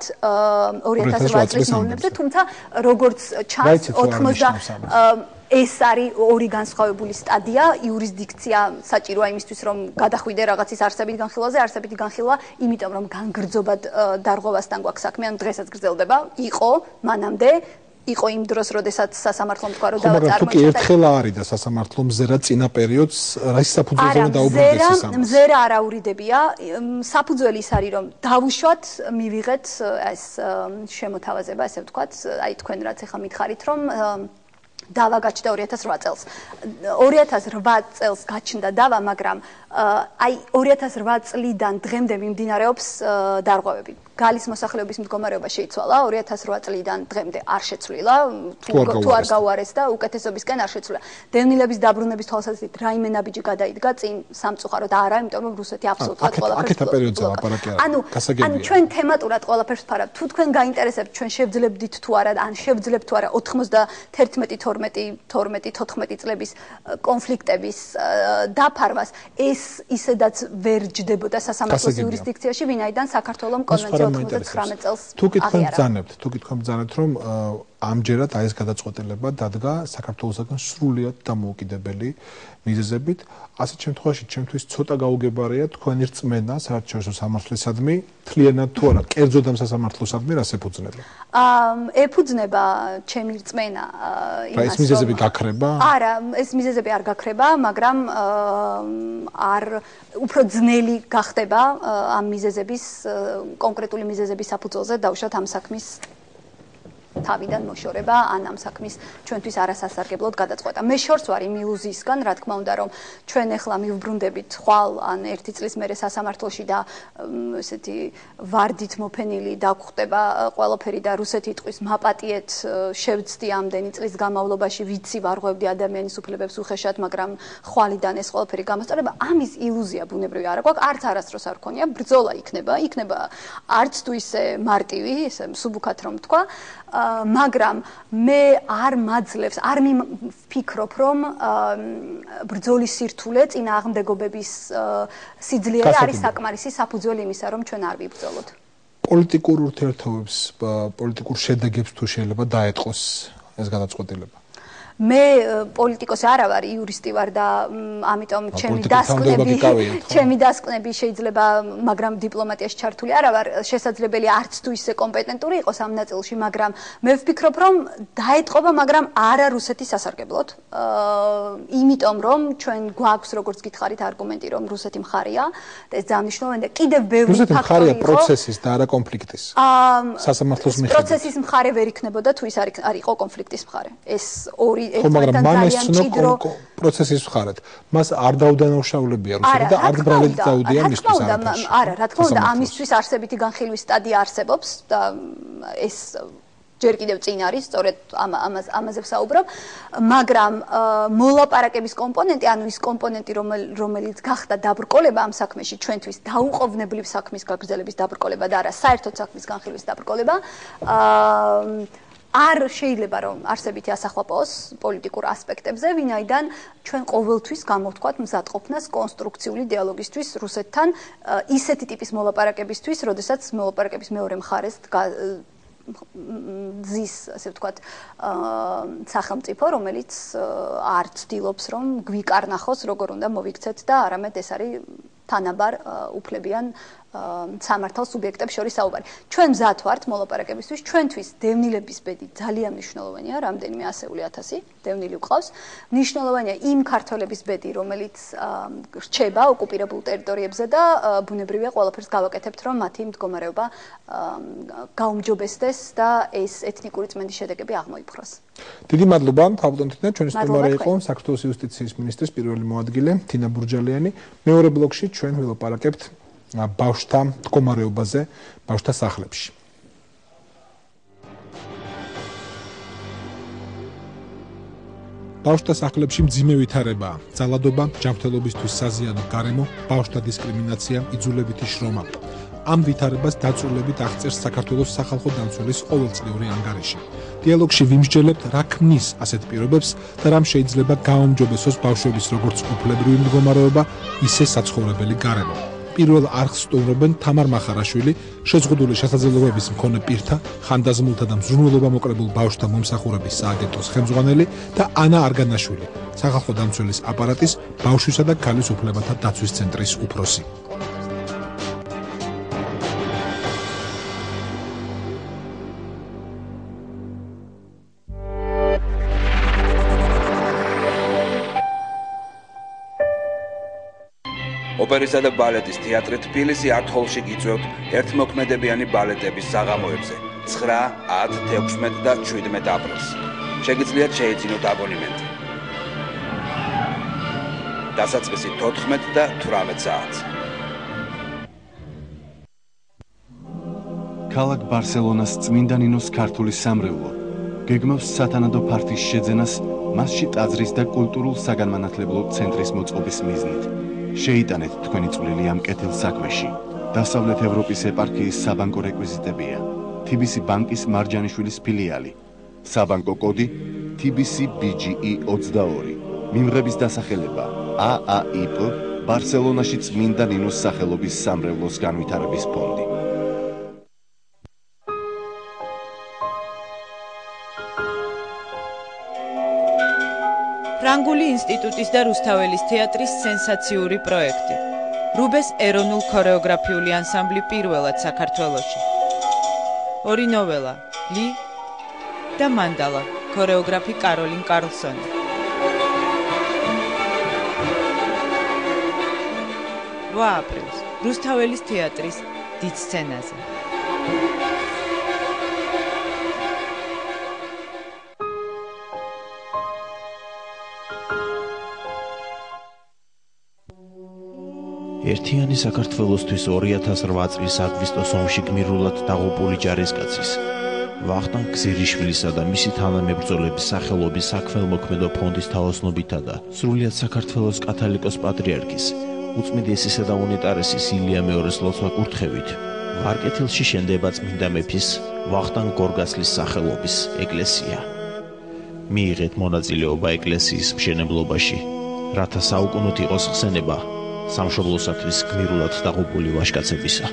2008 წლის მოვლენებზე, თუმცა როგორც ჩანს 80 ეს არის ორი განსხვავებული სტადია, იურისდიქცია საჭიროა იმისთვის, რომ გადახვიდე რაღაცის არსებით განხილვაზე, არსებითი განხილვა, იმიტომ რომ განგრძობად დარღვევასთან გვაქვს საქმე, ან დღესაც გრძელდება, იყო მანამდე იყო იმ დროს, როდესაც სასამართლომ თქვა, რომ დავა წარმოიქმნა. თუ კი ერთხელ არის და სასამართლომ მზერა წინა პერიოდს რის საფუძველზე დაუბრუნდეს ის ამას. მზერა არ აურიდებია. საფუძველი ის არის, რომ დავუშვათ, მივიღეთ ეს შემოთავაზება, ესე ვთქვათ, აი თქვენ რაც ახლა მითხარით, რომ დავა გაჩნდა 2008 წელს. 2008 წელს გაჩნდა დავა, მაგრამ აი 2008 წლიდან დღემდე მიმდინარეობს დარღვევები. გალის მოსახლეობის მდგომარეობა შეიცვალა 2008 წლიდან დღემდე არ შეცვლილა, თუ არ გაუარეს და უკეთესობისკენ არ შეცვლილა. დევნილების დაბრუნების თვალსაზრისით რაიმე ნაბიჯი გადაიდგა წინ სამწუხაროდ არა, იმიტომ რომ რუსეთი აბსოლუტურად ყველაფერს აკეთა პერიოდზე ლაპარაკი არა. ანუ ჩვენ თემატურად ყველაფერს ვფარავთ. თუ თქვენ გაინტერესებთ, ჩვენ შევძლებდით თუ არა, ან შევძლებთ თუ არა 91-12-14 წლების კონფლიქტების დაფარვას, ეს ისედაც ვერ ჯდებოდა სასამართლოს იურისდიქციაში, ვინაიდან საქართველოს კონვენცია 99 წელს თუ კითხავთ ბრძანებთ, რომ ამჯერად აი ეს გადაწყვეტილება დადგა საქართველოსგან სრულიად დამოუკიდებელი მიზეზებით. ასეთ შემთხვევაში ჩემთვის ცოტა გაუგებარია თქვენი რწმენა საერთაშორისო სამართლისადმი, თლიანად თუ არა, კერძოდ ამ სასამართლოსადმი რას ეფუძნება? ეფუძნება ჩემი რწმენა იმას, რომ ეს მიზეზები გაქრება? არა, ეს მიზეზები არ გაქრება, მაგრამ არ უფრო ძნელი გახდება ამ მიზეზების კონკრეტული მიზეზების საფუძველზე დავუშვათ ამ საქმის თავიდან მოშორება, ან ამ საქმის ჩვენთვის არასასარგებლოდ გადაწყვეტა. მე შორს ვარ იმ ილუზიისგან, რა თქმა უნდა, რომ ჩვენ ახლა მივბრუნდებით ხვალ ან 1 წლის მერე სასამართლოში და ესეთი ვარდით მოფენილი დაგხვდება ყველაფერი და რუსეთი იტყვის მაპატიეთ, შევძდი ამდენი წლის განმავლობაში, ვიცი ვარღვევდი ადამიანის უფლებებს უხეშად, მაგრამ ხვალიდან ეს ყველაფერი გამოსწორება, ამის ილუზია ბუნებრივი არ გვაქვს, არც არასდროს არ ქონია, ბრძოლა იქნება არც თუ ისე მარტივი, ესე მსუბუქად რომ თქვა, მაგრამ მე არ მაძლევს, არ მიფიქრობ, რომ ბრძოლის სირთულე წინააღმდეგობების სიძლიერე არის საკმარისი საფუძველი იმისა, რომ ჩვენ არ ვიბრძოლოთ. პოლიტიკურ ურთიერთობებს, პოლიტიკურ შედეგებს თუ შეიძლება დაეტყოს ეს გადაწყვეტილება? მე პოლიტიკოსი არ ვარ, იურისტი ვარ და ამიტომ ჩემი დასკვნები შეიძლება, მაგრამ დიპლომატიაში ჩართული არ ვარ, შესაძლებელი არც თუ ისე კომპეტენტური იყოს ამ ნაწილში, მაგრამ მე ვფიქრობ, რომ დაეტყობა, მაგრამ არა რუსეთის სასარგებლოდ. იმიტომ რომ ჩვენ გვაქვს, როგორც გითხარით, არგუმენტი, რომ რუსეთი მხარია და ეს ძალიან მნიშვნელოვანია. კიდევ ბევრი ფაქტორი იყო. რუსეთი მხარია პროცესის და არა კონფლიქტის. სასამართლოს მიხედვით. პროცესის მხარე ვერ იქნებოდა თუ ის არ იყო კონფლიქტის მხარე. ეს ორი ერთმანეთთან ძალიან მჭიდრო პროცესის მხარეთ. მას არ დაუდანაშაულებია რუსეთი და არ ბრალად დაუდია მისთვის არაფერში. არა, რა თქმა უნდა, ამისთვის არსებითი განხილვის სტადია არსებობს და ეს ჯერ კიდევ წინ არის, სწორედ ამაზე ვსაუბრობ, მაგრამ მოლაპარაკების კომპონენტი, ანუ ის კომპონენტი, რომელიც გახდა დაბრკოლება ამ საქმეში, ჩვენთვის დაუყოვნებლივ საქმის გაგრძელების დაბრკოლება და არა საერთოდ საქმის განხილვის დაბრკოლება, არ შეიძლება რომ არსებითი ასახვა პოს პოლიტიკურ ასპექტებზე, ვინაიდან ჩვენ ყოველთვის გამოვთქვათ მზადყოფნას კონსტრუქციული დიალოგისთვის რუსეთთან, ისეთი ტიპის მოლაპარაკებისთვის, როდესაც მოლაპარაკების მეორე მხარეს ზის, ასე ვთქვათ, სახელმწიფო, რომელიც არ ცდილობს, რომ გვიკარნახოს, როგორ უნდა მოვიქცეთ და არამედ ეს არის თანაბარ უფლებიან სამართალ სუბიექტებს შორის საუბარი. ჩვენ მზად ვართ მოლაპარაკებისთვის, ჩვენთვის დევნილების ბედი ძალიან მნიშვნელოვანია, რამდენიმე ასეული ათასი დევნილი ვყავს. მნიშვნელოვანია იმ ქართველების ბედი, რომელიც რჩება ოკუპირებულ ტერიტორიებზე და ბუნებრივია ყველაფერს გავაკეთებთ, რომ მათი მდგომარეობა გაუმჯობესდეს და ეს ეთნიკური წმენდის შედეგები აღმოიფხვრას. დიდი მადლობა, თავბრუნდით, ჩვენი სტუმარი იყო საქართველოს იუსტიციის მინისტრის პირველი მოადგილე თინა ბურჯალიანი. მეორე ბლოკში ჩვენ ვილაპარაკებთ ბავშვთა მდგომარეობაზე ბავშვთა სახლებში. ბავშვთა სახლებში მძიმე ვითარებაა, ძალადობა, ჯანმრთელობისთვის საზიანო გარემო, ბავშვთა დისკრიმინაცია, იძულებითი შრომა. ამ ვითარებას დაწვრილებით აღწერს საქართველოს სახალხო დამცველის ყოველწლიური ანგარიში. დიალოგში ვიმსჯელებთ, რა ქმნის ასეთ პირობებს და რამ შეიძლება გააუმჯობესოს ბავშვების როგორც უფლებრივი მდგომარეობა, ისე საცხოვრებელი გარემო. პირველ არხს სტუმრობენ თამარ მახარაშვილი, შეზღუდული შესაძლებლობების მქონე პირთა, ხანდაზმულთა და მზრუნველობა მოკრებულ ბავშვთა მომსახურების სააგენტოს ხელმძღვანელი და ანა არგანაშვილი, სახალხო დამცველის აპარატის ბავშვისა და ქალის უფლებათა დაცვის ცენტრის უფროსი. ოპერისა და ბალეტის თეატრი თბილისი არტ-ჰოლში გიწევთ ერთმოქმედებიანი ბალეტების საღამოებზე 9, 10, 16 და 17 აპრილს. შეგიძლიათ შეეძინოთ აბონემენტი. დასაწყისი 14 და 18 საათს. ქალაქ ბარსელონას წმინდა ნინოს ქართული სამრევლო გეგმავს სათანადო ფართის შეძენას მასში ტაძრის და კულტურულ საგანმანათლებლო ცენტრის მოწყობის მიზნით. შეიტანეთ თქვენი წვლილი ამ კეთილ საქმეში. დასავლეთ ევროპის ეპარქიის საბანკო რეკვიზიტებია. TBC ბანკის მარჯანიშვილის ფილიალი. საბანკო კოდი TBC-BGE 22. მიმღების დასახელება AAIP ბარსელონაში წმინდა ნინოს სახელობის სამრევლოს განვითარების ფონდი. ფრანგული ინსტიტუტის და რუსთაველის თეატრის სენსაციური პროექტი. რუბეს ეროვნულ ქორეოგრაფიული ანსამბლი პირველად საქართველოში. ორი ნოველა, ლი და მანდალა, ქორეოგრაფი კაროლინ კარლსონი. 8 აპრილს, რუსთაველის თეატრის დიდ სცენაზე. ერთიანი საქართველოსთვის 2008 წლის აგვისტოს ომში გმირულად დაღუპული ჯარისკაცის ვახტანგ გზირიშვილისა და მისი თანამებრძოლების სახელობის საქველმოქმედო ფონდის თაოსნობითა და სრულიად საქართველოს კათოლიკოს პატრიარქის უწმიდესისა და უნიტარესის ილია მეორეს ლოცვა-კურთხევით ვარკეთილში შენდება წმინდა მეფის ვახტანგ გორგასლის სახელობის ეკლესია. მიიღეთ მონაწილეობა ეკლესიის მშენებლობაში, რათა საუკუნოდ იყოს ხსენება სამშობლოსათვის გმირულად დაღუპული ვაჟკაცებისა.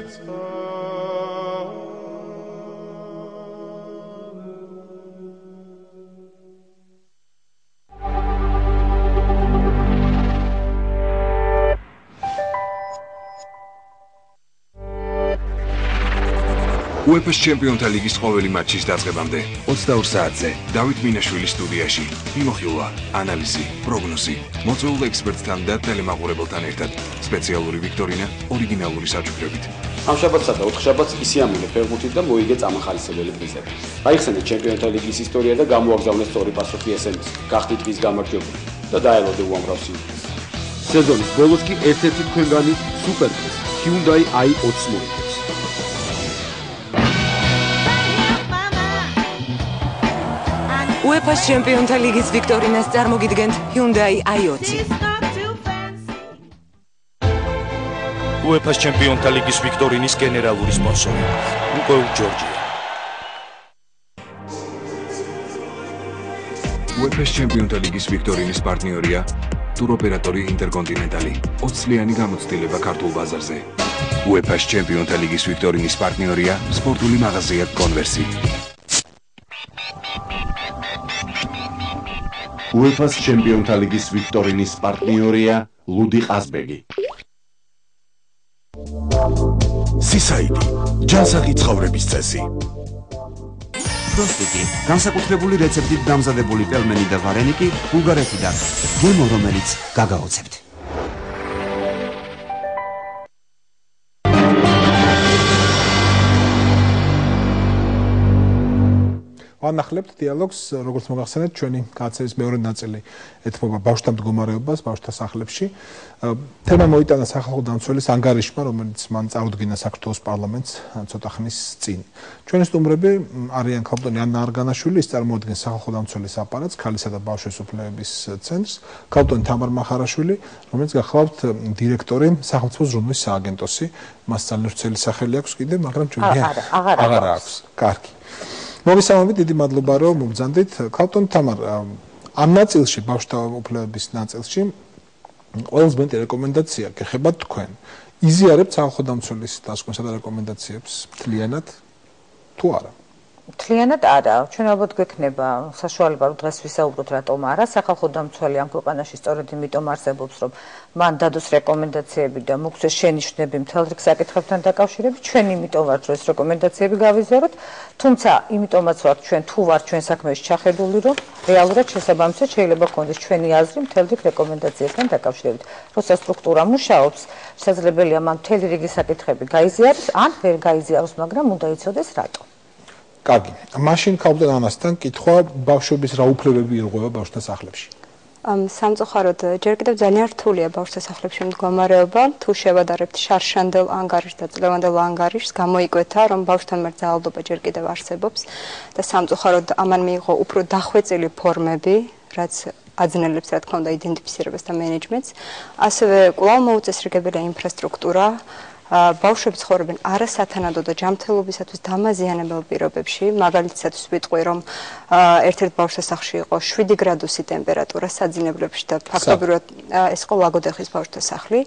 UEFA-ს ჩემპიონთა ლიგის ყოველი მატჩის დაწყებამდე 22 საათზე დავით მინაშვილის სტუდიაში მიმოხილვა, ანალიზი, პროგნოზი, მოწვეულ ექსპერტთან და ტელემაყურებელთან ერთად სპეციალური ვიქტორინა ორიგინალური საჩუქრებით. ამ შაბათსა და ოთხშაბათს ისიამოვნე ფეხბურთით და მოიგე წამახალისებელი პრიზები. გაიხსენეთ ჩემპიონთა ლიგის ისტორია და გამოაგზავნეთ სწორი პასუხი ესენს. გახდით ის გამარჯვებული და დაელოდე უამრავ სიუჟეტს. სეზონის ბოლოს კი ერთ-ერთი თქვენგანი სუპერპრიზ Hyundai i20 მოიგებს. UEFA-ს ჩემპიონთა ლიგის ვიქტორინას წარმოგიდგენთ Hyundai i20. UEFA-ს ჩემპიონთა ლიგის ვიქტორინის გენერალური სპონსორი Lukoil Georgia. UEFA-ს ჩემპიონთა ლიგის ვიქტორინის პარტნიორია ტუროპერატორი ინტერკონტინენტალი. 20-წლიანი გამოცდილება ქართულ ბაზარზე. UEFA-ს ჩემპიონთა ლიგის ვიქტორინის პარტნიორია სპორტული მაღაზია Converse. UEFA-ს ჩემპიონთა ლიგის ვიქტორინის პარტნიორია ლუდი ყაზბეგი. სისაიდი, ჯანსაღი ცხოვრების წესი. Prostiti, განსაკუთრებული რეცეპტით დამზადებული პელმენი და ვარენიკი ბულგარეთიდან. გემო, რომელიც გაგაოცებთ. ვანახლებთ დიალოგს, როგორც მოგახსენეთ, ჩვენი კაცების მეორე ნაწილი ეთმობა ბავშვთა მდგომარეობას ბავშვთა სახლებში. თემა მოიტანა სახალხო დამცველის ანგარიშმა, რომელიც მან წარუდგინა საქართველოს პარლამენტს ცოტა ხნის წინ. ჩვენი სტუმრები არიან ქალბატონი ანნა არგანაშვილი, ის წარმოადგენს სახალხო დამცველის აპარატს, ქალისა და ბავშვის უფლებების ცენტრს, ქალბატონი თამარ მახარაშვილი, რომელიც გახლავთ დირექტორი სახელმწიფო ზრუნვის სააგენტოსი. მას ძალიან ვრცელი სახელი აქვს კიდე, მაგრამ ჩვენ აღარ აქვს. კარგი. მოგესალმებით, დიდი მადლობა რომ მოგზანდით. ქალბატონ თამარ, ამ ნაწილში ბავშვთა უფლებების ნაწილში ყველაზე მეტი რეკომენდაცია გეხებათ თქვენ. იზიარებთ სახალხო დამცველის დასკვნასა და რეკომენდაციებს მთლიანად თუ არა? მთლიანად არა. ჩვენ ალბათ გვექნება საშუალება რომ დღეს ვისაუბროთ რატომ არა. სახალხო დამცველი ამ ქვეყანაში სწორედ იმიტომ არსებობს, რომ მან დადოს რეკომენდაციები და მოგცეს შენიშვნები მთელ რიგ საკითხებთან დაკავშირებით. ჩვენ იმიტომ ვართ, რომ ეს რეკომენდაციები გავიზიაროთ, თუმცა იმიტომაც ვართ ჩვენ თუ ვართ ჩვენ საქმეში ჩახედული, რომ რეალურად შესაბამისად შეიძლება გქონდეს ჩვენი აზრი მთელ რიგ რეკომენდაციებთან დაკავშირებით. როცა სტრუქტურა მუშაობს, შესაძლებელია მან მთელი რიგი საკითხები გაიზიაროს, ან ვერ გაიზიაროს, მაგრამ უნდა იცოდეს რატო. კარგი. მაშინ ქალბატონ ანასთან კითხვა, ბავშვების რა უფლებები ირღვევა ბავშვთა სახლებში? სამწუხაროდ ჯერ კიდევ ძალიან რთულია ბავშვთა სახლებში მდგომარეობა. თუ შევადარებთ შარშანდელ ანგარიშს და წლევანდელ ანგარიშს, გამოიკვეთა, რომ ბავშვთა მიერ ძალადობა ჯერ კიდევ არსებობს და სამწუხაროდ ამან მიიღო უფრო დახვეწილი ფორმები, რაც აძნელებს რა თქმა უნდა იდენტიფიცირებას და მენეჯმენტს. ასევე კვლავ მოუწესრიგებელია ინფრასტრუქტურა. ბავშვები ცხოვრობენ არასათანადო და ჯანმრთელობისათვის დამაზიანებელ პირობებში. მაგალითისათვის ვიტყვი, რომ ერთ-ერთ ბავშვთა სახლში იყო 7 გრადუსი ტემპერატურა საძინებლებში და ფაქტობრივად ეს იყო ლაგოდეხის ბავშვთა სახლი.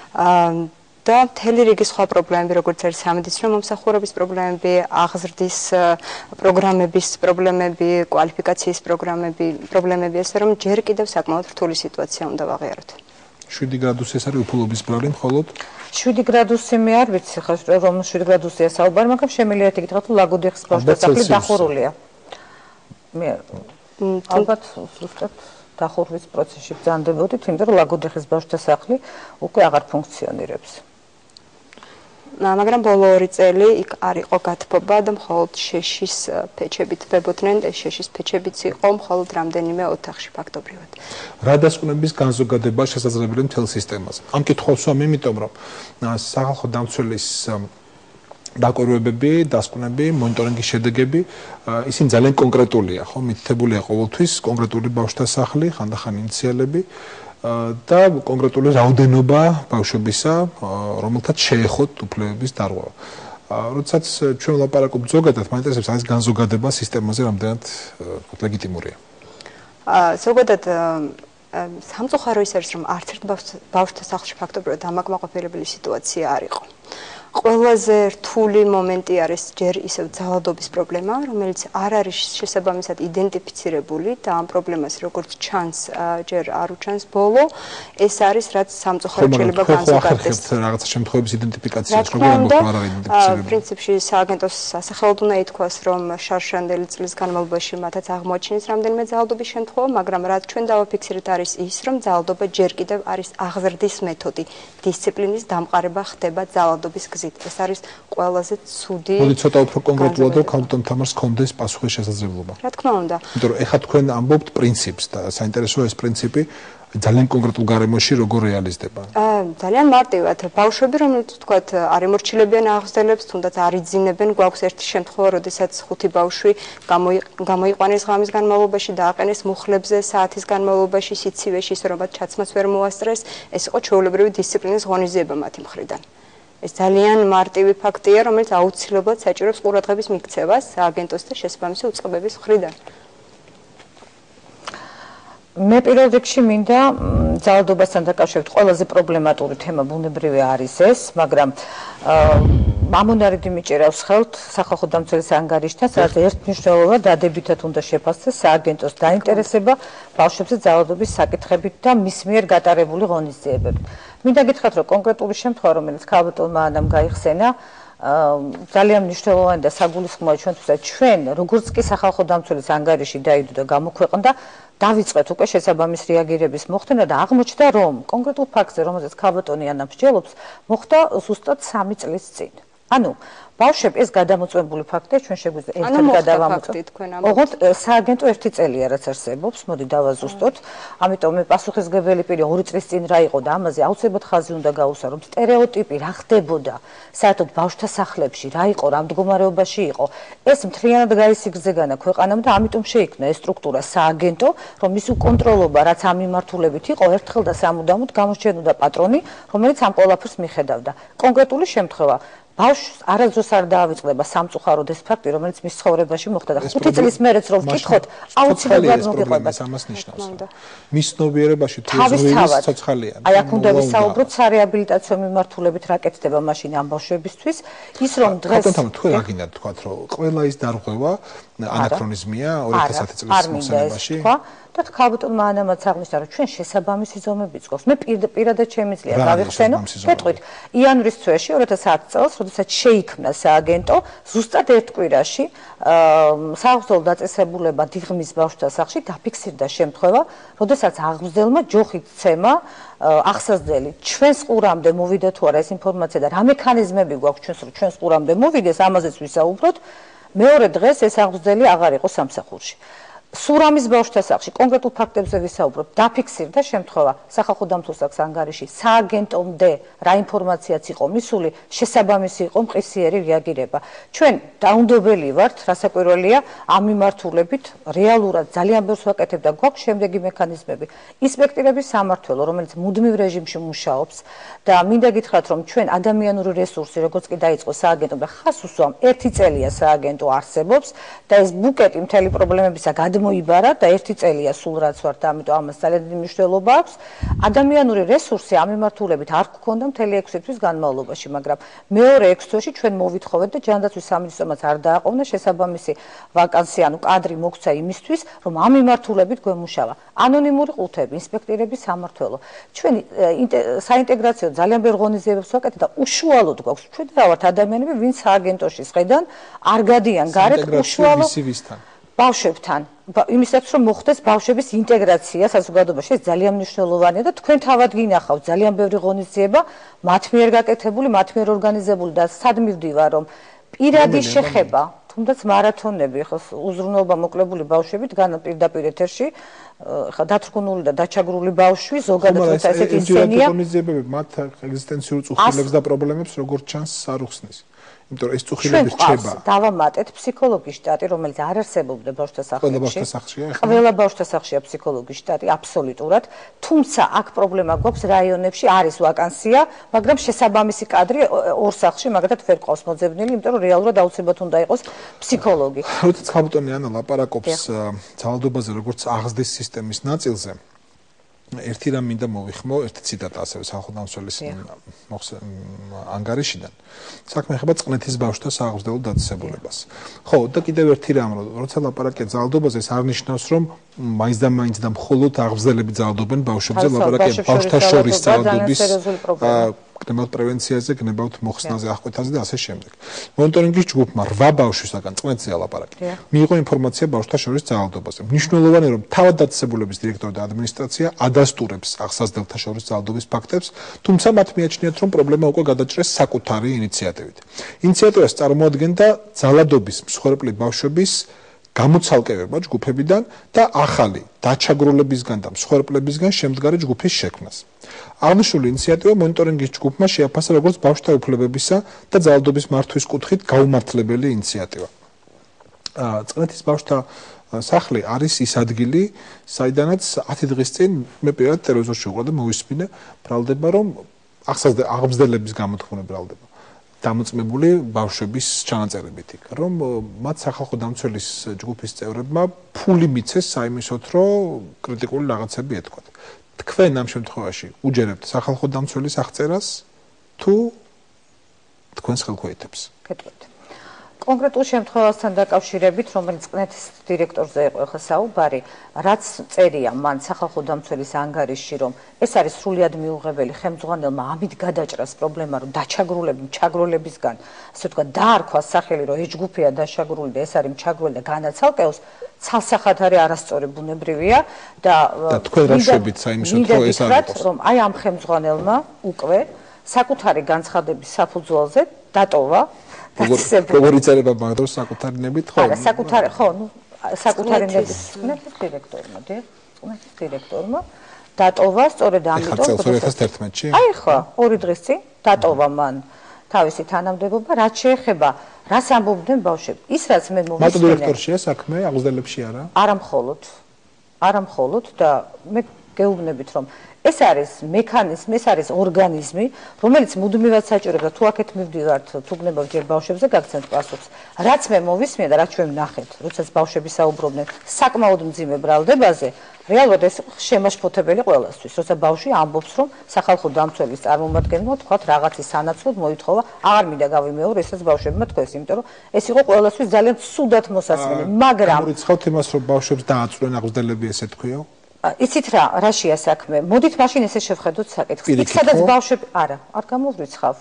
და მთელი რიგი სხვა პრობლემები, როგორც არის სამედიცინო მომსახურების პრობლემები, აღზრდის პროგრამების პრობლემები, კვალიფიკაციის პრობლემები, ასე რომ ჯერ კიდევ საკმაოდ რთული სიტუაცია უნდა ვაღიაროთ. 7 გრადუსი ეს არის უფლობის ბრალი მხოლოდ 7 გრადუსი მე არ ვიცი ხო რომ 7 გრადუსია საუბარი, მაგრამ შემიძლია ერთი კითხვა თუ ლაგოდეხის ბავშვთა სახლი დახურულია. მე ალბათ ზუსტად დახურვის პროცესში ბრძანდებოდით, იმიტომ რომ ლაგოდეხის ბავშვთა სახლი უკვე აღარ ფუნქციონირებს. მაგრამ ბოლო 2 წელი იქ არ იყო გათბობა და მხოლოდ შეშის ფეჩებით ვებოდნენ და შეშის ფეჩებიც იყო მხოლოდ რამდენიმე ოთახში ფაქტობრივად. რა დასკვნების განზოგადება შესაძლებელია მთელ სისტემაზე? ამ კითხვას ვამ, იმიტომ რომ სახალხო დამცველის დაკვირვებები, დასკვნები, მონიტორინგის შედეგები, ისინი ძალიან კონკრეტულია, ხო, მითითებულია ყოველთვის კონკრეტული ბავშვთა სახლი, ხანდახან ინიციალები და კონკრეტული რაოდენობა ბავშვებისა, რომელთაც შეეხოთ უფლებების დარღვევა. როდესაც ჩვენ ვლაპარაკობთ ზოგადად, მაინტერესებს այս განზოგადება სისტემაზე რამდენად ლეგიტიმურია. ზოგადად სამწუხარო ის არის, რომ არც ერთ ბავშვთა სახლში ფაქტობრივად დამაკმაყოფილებელი სიტუაცია არ იყო. ყველაზე რთული მომენტი არის ჯერ ისევ ძალადობის პრობლემა, რომელიც არ არის შესაბამისად იდენტიფიცირებული და ამ პრობლემას როგორც ჩანს, ჯერ არ უჩანს ბოლო, ეს არის რაც სამწუხაროდ შეიძლება განზოგადეს. რაღაცა შემთხვევების იდენტიფიკაციას როგორ ამბობთ არ არის იდენტიფიცირებული. პრინციპში სააგენტოს სასახელოდ უნდა ითქვას, რომ შარშანდელი წლის განმავლობაში მათაც აღმოაჩინეს რამდენიმე ძალადობის შემთხვევა, მაგრამ რაც ჩვენ დავაფიქსირეთ არის ის, რომ ძალადობა ჯერ კიდევ არის აღზრდის მეთოდი. დისციპლინის დამყარება ხდება ძალადობის გზით. ეს არის ყველაზე ცუდი. მოდი ცოტა უფრო კონკრეტულად რომ ქალბატონ თამარს კონდეს პასუხის შესაძლებლობა. რა თქმა უნდა. იმიტომ რომ ეხლა თქვენ ამბობთ პრინციპს და საინტერესოა ეს პრინციპი ძალიან კონკრეტულ გარემოში როგორ რეალიზდება. ძალიან მარტივად. ბავშვები, რომლებიც ვთქვათ, არ ემორჩილებიან აღზრდელებს, თუნდაც არ იძინებენ, გვაქვს ერთი შემთხვევა, როდესაც 5 ბავშვი გამოიყვანეს ღამის განმავლობაში და აყენეს მუხლებზე საათის განმავლობაში სიცივეში, ისე რომ მათ ჩაცმას ვერ მოასწრეს. ეს იყო ჩვეულებრივი დისციპლინის ღონისძიება მათი მხრიდან. ეს ძალიან მარტივი ფაქტია, რომელიც აუცილებლად საჭიროებს ყურადღების მიქცევას სააგენტოს და შესაბამისი უწყებების მხრიდან. მე პირველ რიგში მინდა ძალადობასთან დაკავშირებით ყველაზე პრობლემატური თემა ბუნებრივი არის ეს, მაგრამ მამონარიდი მიჭირავს ხელთ სახალხო დამცველის ანგარიშთან, სადაც ერთმნიშვნელოვნად დადებითად უნდა შეფასდეს სააგენტოს დაინტერესება ბავშვებზე ძალადობის საკითხებით და მის მიერ გატარებული ღონისძიებებით. მინდა გითხრათ, რომ კონკრეტული შემთხვევა, რომელიც ქალბატონმა ანამ გაიხსენა, ძალიან მნიშვნელოვანი და საგულისხმოა ჩვენთვისაც. ჩვენ როგორც კი სახალხო დამცველის ანგარიში დაიდო და გამოქვეყნდა, დავიწყეთ უკვე შესაბამის რეაგირების მოხდენა და აღმოჩნდა, რომ კონკრეტულ ფაქტზე, რომელზეც ქალბატონი ანა მსჯელობს, მოხდა ზუსტად 3 წლის წინ. ანუ ბავშვები ეს გადამოწმებული ფაქტია, ჩვენ შეგვიძლია ერთად გადავამოწმოთ. ოღონდ სააგენტო 1 წელია რაც არსებობს, მოდი დავაზუსტოთ. ამიტომ მე პასუხისმგებელი პირი 2 წლის წინ რა იყო და ამაზე აუცილებლად ხაზი უნდა გაუსვა, რომ სტერეოტიპი რა ხდებოდა საერთოდ ბავშვთა სახლებში, რა იყო, რა მდგომარეობაში იყო. ეს მთლიანად გაისიგრძეგანა ქვეყანამ და ამიტომ შეიქმნა ეს სტრუქტურა სააგენტო, რომ ის უკონტროლობა, რაც ამ მიმართულებით იყო, ერთხელ და სამუდამოდ გამოჩენოდა პატრონი, რომელიც ამ ყველაფერს მიხედავდა. კონკრეტული შემთხვევა ბავშვს არასდროს არ დაავიწყდება სამწუხაროდ ეს ფაქტი, რომელიც მის ცხოვრებაში მოხდა და 5 წლის მერეც რომ ვკითხოთ, აუცილებლად მოგიყვება. ამას ნიშნავს. მის ცნობიერებაში თუ ზღვის ცოცხალია. აი აქ უნდა ვისაუბროთ სარეაბილიტაციო მიმართულებით რა კეთდება მაშინ ამ ბავშვებისთვის, ის რომ დღეს თუ რა გინდა თქვათ, რომ ყველა ის დარღვევა ანაქრონიზმია 2010 წლის მოსალებაში. და ქალბატონმა ანამაც აღნიშნა, რომ ჩვენ შესაბამისი ზომებიც გვაქვს. მე პირადად შემიძლია გავიხსენო, გეტყვით, იანვრის თვეში 2010 წელს, როდესაც შეიქმნა სააგენტო, ზუსტად ერთ კვირაში საავსო დაწესებულება დიღმის ბავშვთა სახლში დაფიქსირდა შემთხვევა, როდესაც აღმზრდელმა ჯოხით ცემა ახსაზდელი ჩვენს ყურამდე მოვიდა თუ არა ეს ინფორმაცია და რა მექანიზმები გვაქვს ჩვენს ყურამდე მოვიდეს, ამაზეც ვისაუბროთ. მეორე დღეს ეს აღმზრდელი აღარ იყო სამსახურში. სურამის ბავშვთა სახლში კონკრეტულ ფაქტებზე ვისაუბრებ, დაფიქსირდა შემთხვევა სახალხო დამცველს ანგარიში სააგენტომდე რა ინფორმაციაც იყო მისული, შესაბამისი იყო მყისიერი რეაგირება. ჩვენ დაუნდობელი ვართ, რასაკვირველია, ამ მიმართულებით რეალურად ძალიან ბევრს ვაკეთებ და გვაქვს შემდეგი მექანიზმები. ინსპექტორების სამმართველო, რომელიც მუდმივ რეჟიმში მუშაობს და მინდა გითხრათ, რომ ჩვენ ადამიანური რესურსი, როგორც კი დაიწყო სააგენტომ და ხას უსვამ 1 წელია სააგენტო არსებობს და ეს ბუკეტი მთელი პრობლემებისა მოიბარა და 1 წელია სულ რაც ვართ, ამიტომ ამას ძალიან დიდი მნიშვნელობა აქვს. ადამიანური რესურსი ამ მიმართულებით არ გქონდა მთელი 6 თვის განმავლობაში, მაგრამ მეორე 6 თვეში ჩვენ მოვითხოვეთ და ჯანდაცვის სამინისტრომაც არ დააყოვნა შესაბამისი ვაკანსია, ანუ კადრი მოგვცა იმისთვის, რომ ამ მიმართულებით გვემუშავა. ანონიმური ყუთები, ინსპექტორების სამმართველო. ჩვენ საინტეგრაციო ძალიან ბევრ ღონისძიებებს ვაკეთებთ და უშუალოდ გვაქვს ჩვენ და ვართ ადამიანები, ვინც სააგენტოში შედან არ გადიან გარეთ უშუალოდ ბავშვებთან. იმისაც რომ მოხდეს ბავშვების ინტეგრაცია საზოგადოებაში, ეს ძალიან მნიშვნელოვანია და თქვენ თავად გინახავთ ძალიან ბევრი ღონისძიება მათ მიერ გაკეთებული, მათ მიერ ორგანიზებული და სად მივდივარ რომ პირადი შეხება, თუნდაც მარათონები, ხო უზრუნველობა მოკლებული ბავშვებით განა პირდაპირ ეთერში, ხა დათრგუნული და დაჩაგრული ბავშვი ზოგადად თუმცა ესეთი ისენია. ღონისძიებები მათ ეგზისტენციურ წუხილებს და პრობლემებს როგორ ჩანს არ უხსნის. იმიტომ რომ ეს წუხილები რჩება. დავამატეთ ფსიქოლოგის შტატი, რომელიც არ არსებობდა ბავშვთა სახლებში. ყველა ბავშვთა სახლშია ფსიქოლოგის შტატი, აბსოლუტურად. თუმცა აქ პრობლემა გვაქვს რაიონებში, არის ვაკანსია, მაგრამ შესაბამისი კადრი ორ სახლში მაგათაც ვერ ყავს მოძებნილი, იმიტომ რომ რეალურად აუცილებლად უნდა იყოს ფსიქოლოგი. როდესაც ქალბატონი ანა ლაპარაკობს ძალადობაზე როგორც აღზრდის სისტემის ნაწილზე, ერთი რამ მინდა მოვიხმო, ერთი ციტატა ასევე სახალხო დამცველის ანგარიშიდან. საქმე ეხება წყნეთის ბავშვთა სააღმრთელო დაწესებულებას. ხო, და კიდევ ერთი რამ, როცა ლაპარაკია ძალადობაზე, ეს არ ნიშნავს, რომ მაინც და მხოლოდ აღგზელები ძალადობენ ბავშვებზე, ლაპარაკია ბავშვთა შორის ძალადობის გნებავთ პრევენციაზე, გნებავთ მოხსნაზე, აღკვეთაზე და ასე შემდეგ. მონიტორინგის ჯგუფმა 8 ბავშვისაგან წყნეთზეა ლაპარაკი. მიიღო ინფორმაცია ბავშვთა შორის ძალადობაზე. მნიშვნელოვანია, რომ თავად დაწესებულების დირექტორი და ადმინისტრაცია ადასტურებს აღსაზრდელთა შორის ძალადობის ფაქტებს, თუმცა მათ მიაჩნიათ, რომ პრობლემა უკვე გადაჭრეს საკუთარი ინიციატივით. ინიციატორს წარმოადგენდა ძალადობის მსხვერპლი ბავშვების გამოცალკევება ჯგუფებიდან და ახალი დაჩაგრულებისგან და მსხვერპლებისგან შემდგარი ჯგუფის შექმნას. აღნიშნული ინიციატივა მონიტორინგის ჯგუფმა შეაფასა როგორც ბავშვთა უფლებებისა და ძალადობის მართვის კუთხით გაუმართლებელი ინიციატივა. წყნეთის ბავშვთა სახლი არის ის ადგილი, საიდანაც 10 დღის წინ მე პირადად ტელევიზორში ვიყავ და მოვისმინე ბრალდება, რომ აღგზელების გამოთქმული ბრალდება. დამოწმებული ბავშვების ჩანაწერებით იქ, რომ მათ სახალხო დამცველის ჯგუფის წევრებმა ფული მიცეს საიმისოთ, რომ კრიტიკული რაღაცები ეთქვათ. თქვენ ამ შემთხვევაში უჯერებთ სახალხო დამცველის აღწერას თუ თქვენს ხელქვეითებს? გეტყვით. კონკრეტულ შემთხვევასთან დაკავშირებით, რომელიც წყნეთის დირექტორზე იყო ახლა საუბარი, რაც წერია მან სახალხო დამცველის ანგარიშში, რომ ეს არის სრულიად მიუღებელი ხელმძღვანელმა ამით გადაჭრას პრობლემა, რომ ჩაგრულებისგან, ასე ვთქვათ, დაარქვას სახელი, რომ ეს ჯგუფია დაშაგრული და ეს არის ჩაგრული და განაცალკევს, ცალსახად არის არასწორი ბუნებრივია და თქვენ რა შვებით საიმისოთ, რომ ეს არის რომ აი ამ ხელმძღვანელმა უკვე საკუთარი განცხადების საფუძველზე დატოვა როგორ იწერება მაგდროს საკუთარი ნებით ხო? არა, საკუთარი ხო, საკუთარი ნებით წყნეთის დირექტორმა, წყნეთის დირექტორმა დატოვა სწორედ ამიტომ, ხა წელს 2011-ში? აი ხო, 2 დღის წინ დატოვა მან თავისი თანამდებობა, რაც შეეხება რას ამბობდნენ ბავშვები. ის რაც მე მოვისმენე. მარტო დირექტორშია საქმე, აღგზელებში არა? არა მხოლოდ და მე გეუბნებით, რომ ეს არის მექანიზმი, ეს არის ორგანიზმი, რომელიც მუდმივად საჭიროება თუ აქეთ მივდივართ, თუ გნებავთ ჯერ ბავშვებზე გაგცემთ პასუხს. რაც მე მოვისმენე და რაც ჩვენ ვნახეთ, როდესაც ბავშვები საუბრობდნენ საკმაოდ მძიმე ბრალდებაზე, რეალურად ეს შემაშფოთებელი ყველასთვის, როცა ბავშვი ამბობს, რომ სახალხო დამცველის წარმომადგენელმა თქვათ რაღაცის სანაცვლოდ მოითხოვა, აღარ მინდა გავიმეორო, ესაც ბავშვებმა თქვეს, იმიტომ რომ ეს იყო ყველასთვის ძალიან ცუდად მოსასმენი, მაგრამ მორიცხავთ იმას, რომ ბავშვებს დააწვენ აღგზელები ესე თქვიო? იცით რაშია საქმე? მოდით მაშინ ესე შევხედოთ საკითხს. იქ სადაც ბავშვები არ გამოვრიცხავ.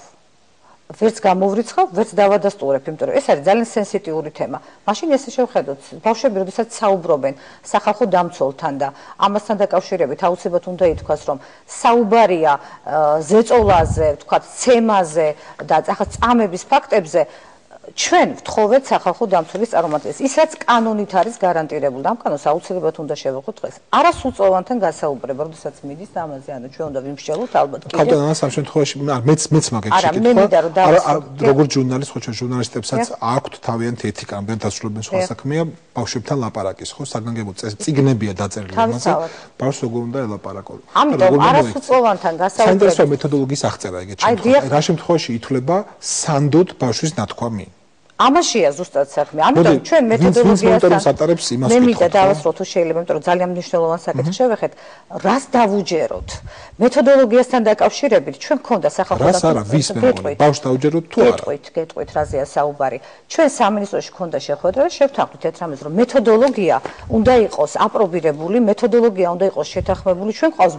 ვერც გამოვრიცხავ, ვერც დავადასტურებ, იმიტომ რომ ეს არის ძალიან სენსიტიური თემა. მაშინ ესე შევხედოთ, ბავშვები როდესაც საუბრობენ სახალხო დამცველთან და ამასთან დაკავშირებით აუცილებლად უნდა ითქვას, რომ საუბარია ზეწოლაზე, ვთქვათ, ცემაზე და წამების ფაქტებზე, ჩვენ ვთხოვეთ სახალხო დამცველის წარმომადგენელს. ის რაც კანონით არის გარანტირებული, ამ კანონს აუცილებლად უნდა შევეხოთ დღეს. არასრულწლოვანთან გასაუბრება, როდესაც მიდის და ამაზე, ანუ ჩვენ უნდა ვიმსჯელოთ ალბათ კიდე. ხალხთან ამ შემთხვევაში მეც მაგეთ შეკითხვა. როგორც ჟურნალისტ, ხო ჩვენ ჟურნალისტებსაც აქვთ თავიანთი ეთიკა, ამდენ დასრულებენ სხვა საქმეა, ბავშვებთან ლაპარაკის, ხო, საგანგებო წიგნებია დაწერილი ამაზე. ბავშვს როგორ უნდა ელაპარაკო? ამიტომ არასრულწლოვანთან გასაუბრება. საინტერესო მეთოდოლოგიის აღწერა ეგეთ შემთხვევაში. რა შემთხვევაში ითვლება სანდოდ ბავშვის ნათქვამი? ამაშია ზუსტად საქმე. ამიტომ ჩვენ მეთოდოლოგიასთან მე მინდა დავასრულოთ თუ შეიძლება, იმიტომ რომ ძალიან მნიშვნელოვან საკითხს შევეხეთ, რას დავუჯეროთ. მეთოდოლოგიასთან დაკავშირებით ჩვენ გქონდა სახალხო დამცველთა ბავშვს დავუჯეროთ თუ არა? გეტყვით რაზეა საუბარი. ჩვენ სამინისტროში გქონდა შეხვედრა და შევთანხმდით ერთ რამეს, რომ მეთოდოლოგია უნდა იყოს აპრობირებული, მეთოდოლოგია უნდა იყოს შეთანხმებული. ჩვენ ყავს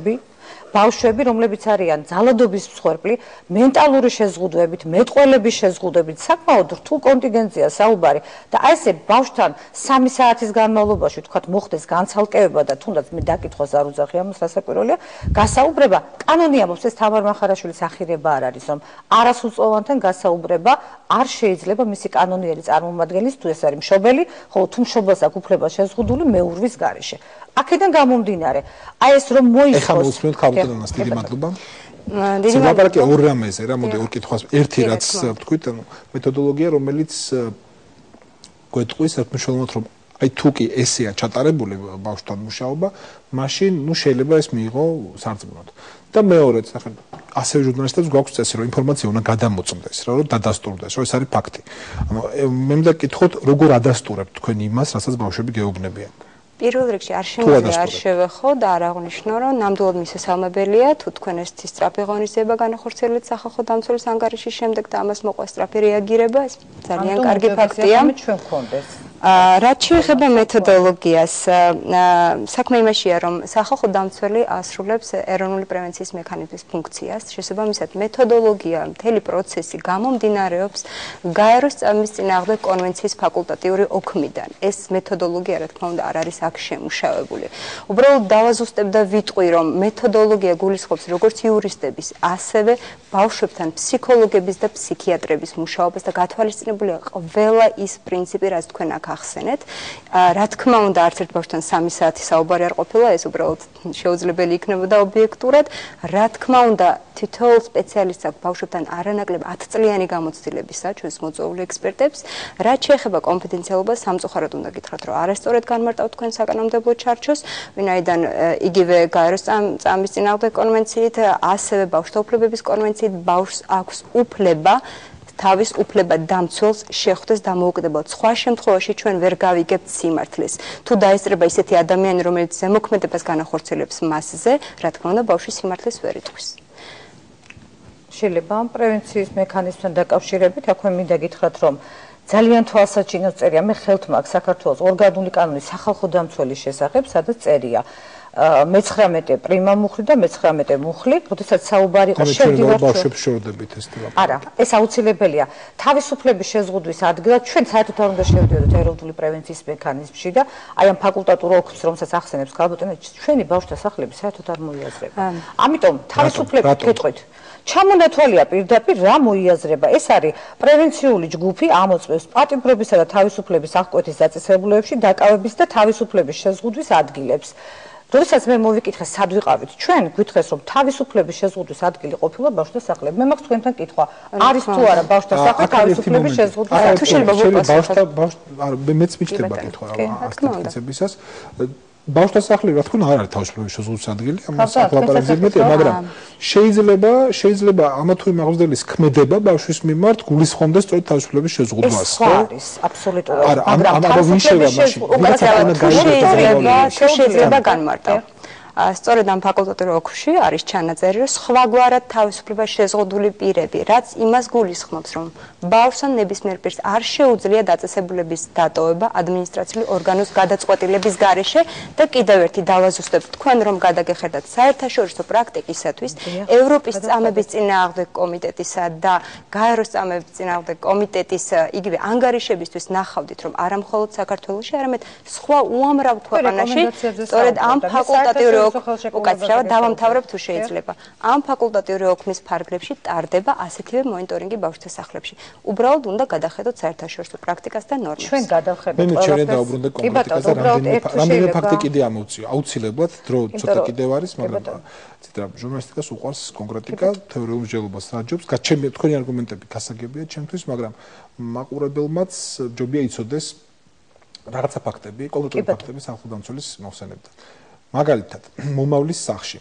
ბავშვები, რომლებიც არიან ძალადობის მსხვერპლი, მენტალური შეზღუდვებით, მეტყველების შეზღუდვებით, საკმაოდ რთულ კონტინგენტზეა საუბარი და აი ესე ბავშვთან 3 საათის განმავლობაში ვთქვათ მოხდეს განცალკევება და თუნდაც მე დაკითხვას არ უძახი ამას რასაკვირველია, გასაუბრება, კანონი ამბობს ეს თამარ მახარაშვილის ახირება არ არის, რომ არასრულწლოვანთან გასაუბრება არ შეიძლება მისი კანონიერი წარმომადგენლის თუ ეს არის მშობელი, ხოლო თუ მშობელს აქვს უფლება შეზღუდული მეურვის გარეშე. აქედან გამომდინარე, აი ეს რომ მოიხოს. ეხლა მოვსმენთ ქალბატონს, დიდი მადლობა. ლაპარაკია ორ რამეზე, რა მოდი ორ კითხვას. ერთი რაც ვთქვით, ანუ მეთოდოლოგია, რომელიც გვეტყვის ერთმნიშვნელოვნად, რომ აი თუ კი ესეა ჩატარებული ბავშვთან მუშაობა, მაშინ შეიძლება ეს მიიღო სარწმუნოდ. და მეორეც, ახლა ასევე ჟურნალისტებს გვაქვს წესი, რომ ინფორმაცია უნდა გადამოწმდეს, რომ დადასტურდეს, რომ ეს არის ფაქტი. ანუ მე მინდა გკითხოთ, როგორ ადასტურებთ თქვენ იმას, რასაც ბავშვები გეუბნებიან? პირველ რიგში არ შემიძლია არ შევეხო და არ აღვნიშნო, რომ ნამდვილად მისასალმებელია თუ თქვენ ეს სწრაფი ღონისძიება განახორციელეთ სახალხო დამცველის ანგარიშის შემდეგ და ამას მოყვა სწრაფი რეაგირება, ეს ძალიან კარგი ფაქტია. ჩვენ გქონდეს. რაც შეეხება მეთოდოლოგიას, საქმე იმაშია, რომ სახალხო დამცველი ასრულებს ეროვნული პრევენციის მექანიზმის ფუნქციას, შესაბამისად მეთოდოლოგია, მთელი პროცესი გამომდინარეობს გაეროს წამების წინააღმდეგ კონვენციის ფაკულტატიური ოქმიდან. ეს მეთოდოლოგია, რა თქმა უნდა, არ არის აქ შემუშავებული. უბრალოდ დავაზუსტებ და ვიტყვი, რომ მეთოდოლოგია გულისხმობს როგორც იურისტების, ასევე ბავშვებთან ფსიქოლოგების და ფსიქიატრების მუშაობას და გათვალისწინებულია ყველა ის პრინციპი, რაც თქვენ აქ ახსენეთ. რა თქმა უნდა, არც ერთ ბავშვთან 3 საათი საუბარი არ ყოფილა, ეს უბრალოდ შეუძლებელი იქნებოდა ობიექტურად. რა თქმა უნდა, თითოეულ სპეციალისტს აქვს ბავშვებთან არანაკლებ 10 წლიანი გამოცდილებისა, ჩვენს მოწვეული ექსპერტებს. რაც შეეხება კონფიდენციალობას, სამწუხაროდ უნდა გითხრათ, რომ არასწორად განმარტავთ თქვენ საკანონმდებლო ჩარჩოს, ვინაიდან იგივე გაეროს წამების წინააღმდეგ კონვენციით, ასევე ბავშვთა უფლებების კონვენციით ბავშვს აქვს უფლება თავის უფლება დამცველს შეხვდეს დამოუკიდებლად. სხვა შემთხვევაში ჩვენ ვერ გავიგებთ სიმართლეს. თუ დაესწრება ისეთი ადამიანი, რომელიც ზემოქმედებას განახორციელებს მასზე, რა თქმა უნდა, ბავშვი სიმართლეს ვერ იტყვის. შეიძლება პრევენციის მექანიზმთან დაკავშირებით, აქვე მინდა გითხრათ, რომ ძალიან თვალსაჩინო წერია, მე ხელთ მაქვს საქართველოს ორგანული კანონის სახალხო დამცველის შესახებ, სადაც წერია 19 პრიმა მუხლი და 19 მუხლი, როდესაც საუბარი იყო შევდივართ ბავშვებს შორდებით ეს თემა. არა, ეს აუცილებელია. თავისუფლების შეზღუდვის ადგილად ჩვენ საერთოდ არ უნდა შევდიოდოთ ეროვნული პრევენციის მექანიზმში და აი ამ ფაკულტატურ ოქმს, რომელსაც ახსენებს ქალბატონი, ჩვენი ბავშვთა სახლები საერთოდ არ მოიაზრება. ამიტომ თავისუფლების კითხვით ჩამონათვალია პირდაპირ რა მოიაზრება. ეს არის პრევენციული ჯგუფი, ამოწმებს პატიმრობისა და თავისუფლების აღკვეთის დაწესებულებებში დაკავების და თავისუფლების შეზღუდვის ადგილებს. როდესაც მე მოვიკითხე, სად ვიყავით ჩვენ, გითხრეს, რომ თავისუფლების შეზღუდვის ადგილი ყოფილა ბავშვთა სახლები. მე მაქვს თქვენთან კითხვა, არის თუ არა ბავშვთა სახლი თავისუფლების შეზღუდვის ადგილი? თუ შეიძლება მეც მიჩნდება კითხვა ასეთებისას. ბავშვთა სახლი რა თქმა უნდა არ არის თავისუფლების შეზღუდვის ადგილი, ამას აპარატზე მეტია, მაგრამ შეიძლება ამა თუ იმ აღზრდელის ქმედება ბავშვის მიმართ გულისხმობდეს სწორედ თავისუფლების შეზღუდვას, ხო? არის, აბსოლუტურად. მაგრამ თავისუფლების შეზღუდვა შეიძლება განმარტო. სწორედ ამ ფაკულტატურ ოქმში არის ჩანაწერი, რომ სხვაგვარად თავისუფლება შეზღუდული პირები, რაც იმას გულისხმობს, რომ ბავშვთან ნებისმიერ პირს არ შეუძლია დაწესებულების დატოვება ადმინისტრაციული ორგანოს გადაწყვეტილების გარეშე და კიდევ ერთი დავაზუსტებ თქვენ რომ გადაგეხედათ საერთაშორისო პრაქტიკისათვის ევროპის წამების წინააღმდეგ კომიტეტისა და გაეროს წამების წინააღმდეგ კომიტეტის იგივე ანგარიშებისთვის ნახავდით, რომ არა მხოლოდ საქართველოში, არამედ სხვა უამრავ ქვეყანაში სწორედ ამ ფაკულტატიური უკაცრავად დავამთავრებ თუ შეიძლება. ამ ფაკულტატიური ოქმის ფარგლებში ტარდება ასეთივე მონიტორინგი ბავშვთა სახლებში. უბრალოდ უნდა გადახედოთ საერთაშორისო პრაქტიკას და ნორმებს. ჩვენ გადავხედოთ ყველაფერს. მე ჩვენ დავუბრუნდე კონკრეტიკაზე, რამდენიმე ფაქტი კიდე ამოვწიო. აუცილებლად დრო ცოტა კიდევ არის, მაგრამ ციტა ჟურნალისტიკას უყვარს კონკრეტიკა, თეორიულ მსჯელობას რაჯობს. თქვენი არგუმენტები გასაგებია ჩემთვის, მაგრამ მაყურებელმაც ჯობია იცოდეს რაღაცა ფაქტები, კონკრეტული ფაქტები სახალხო დამცველის მოხსენებიდან. მაგალითად, მომავლის სახში.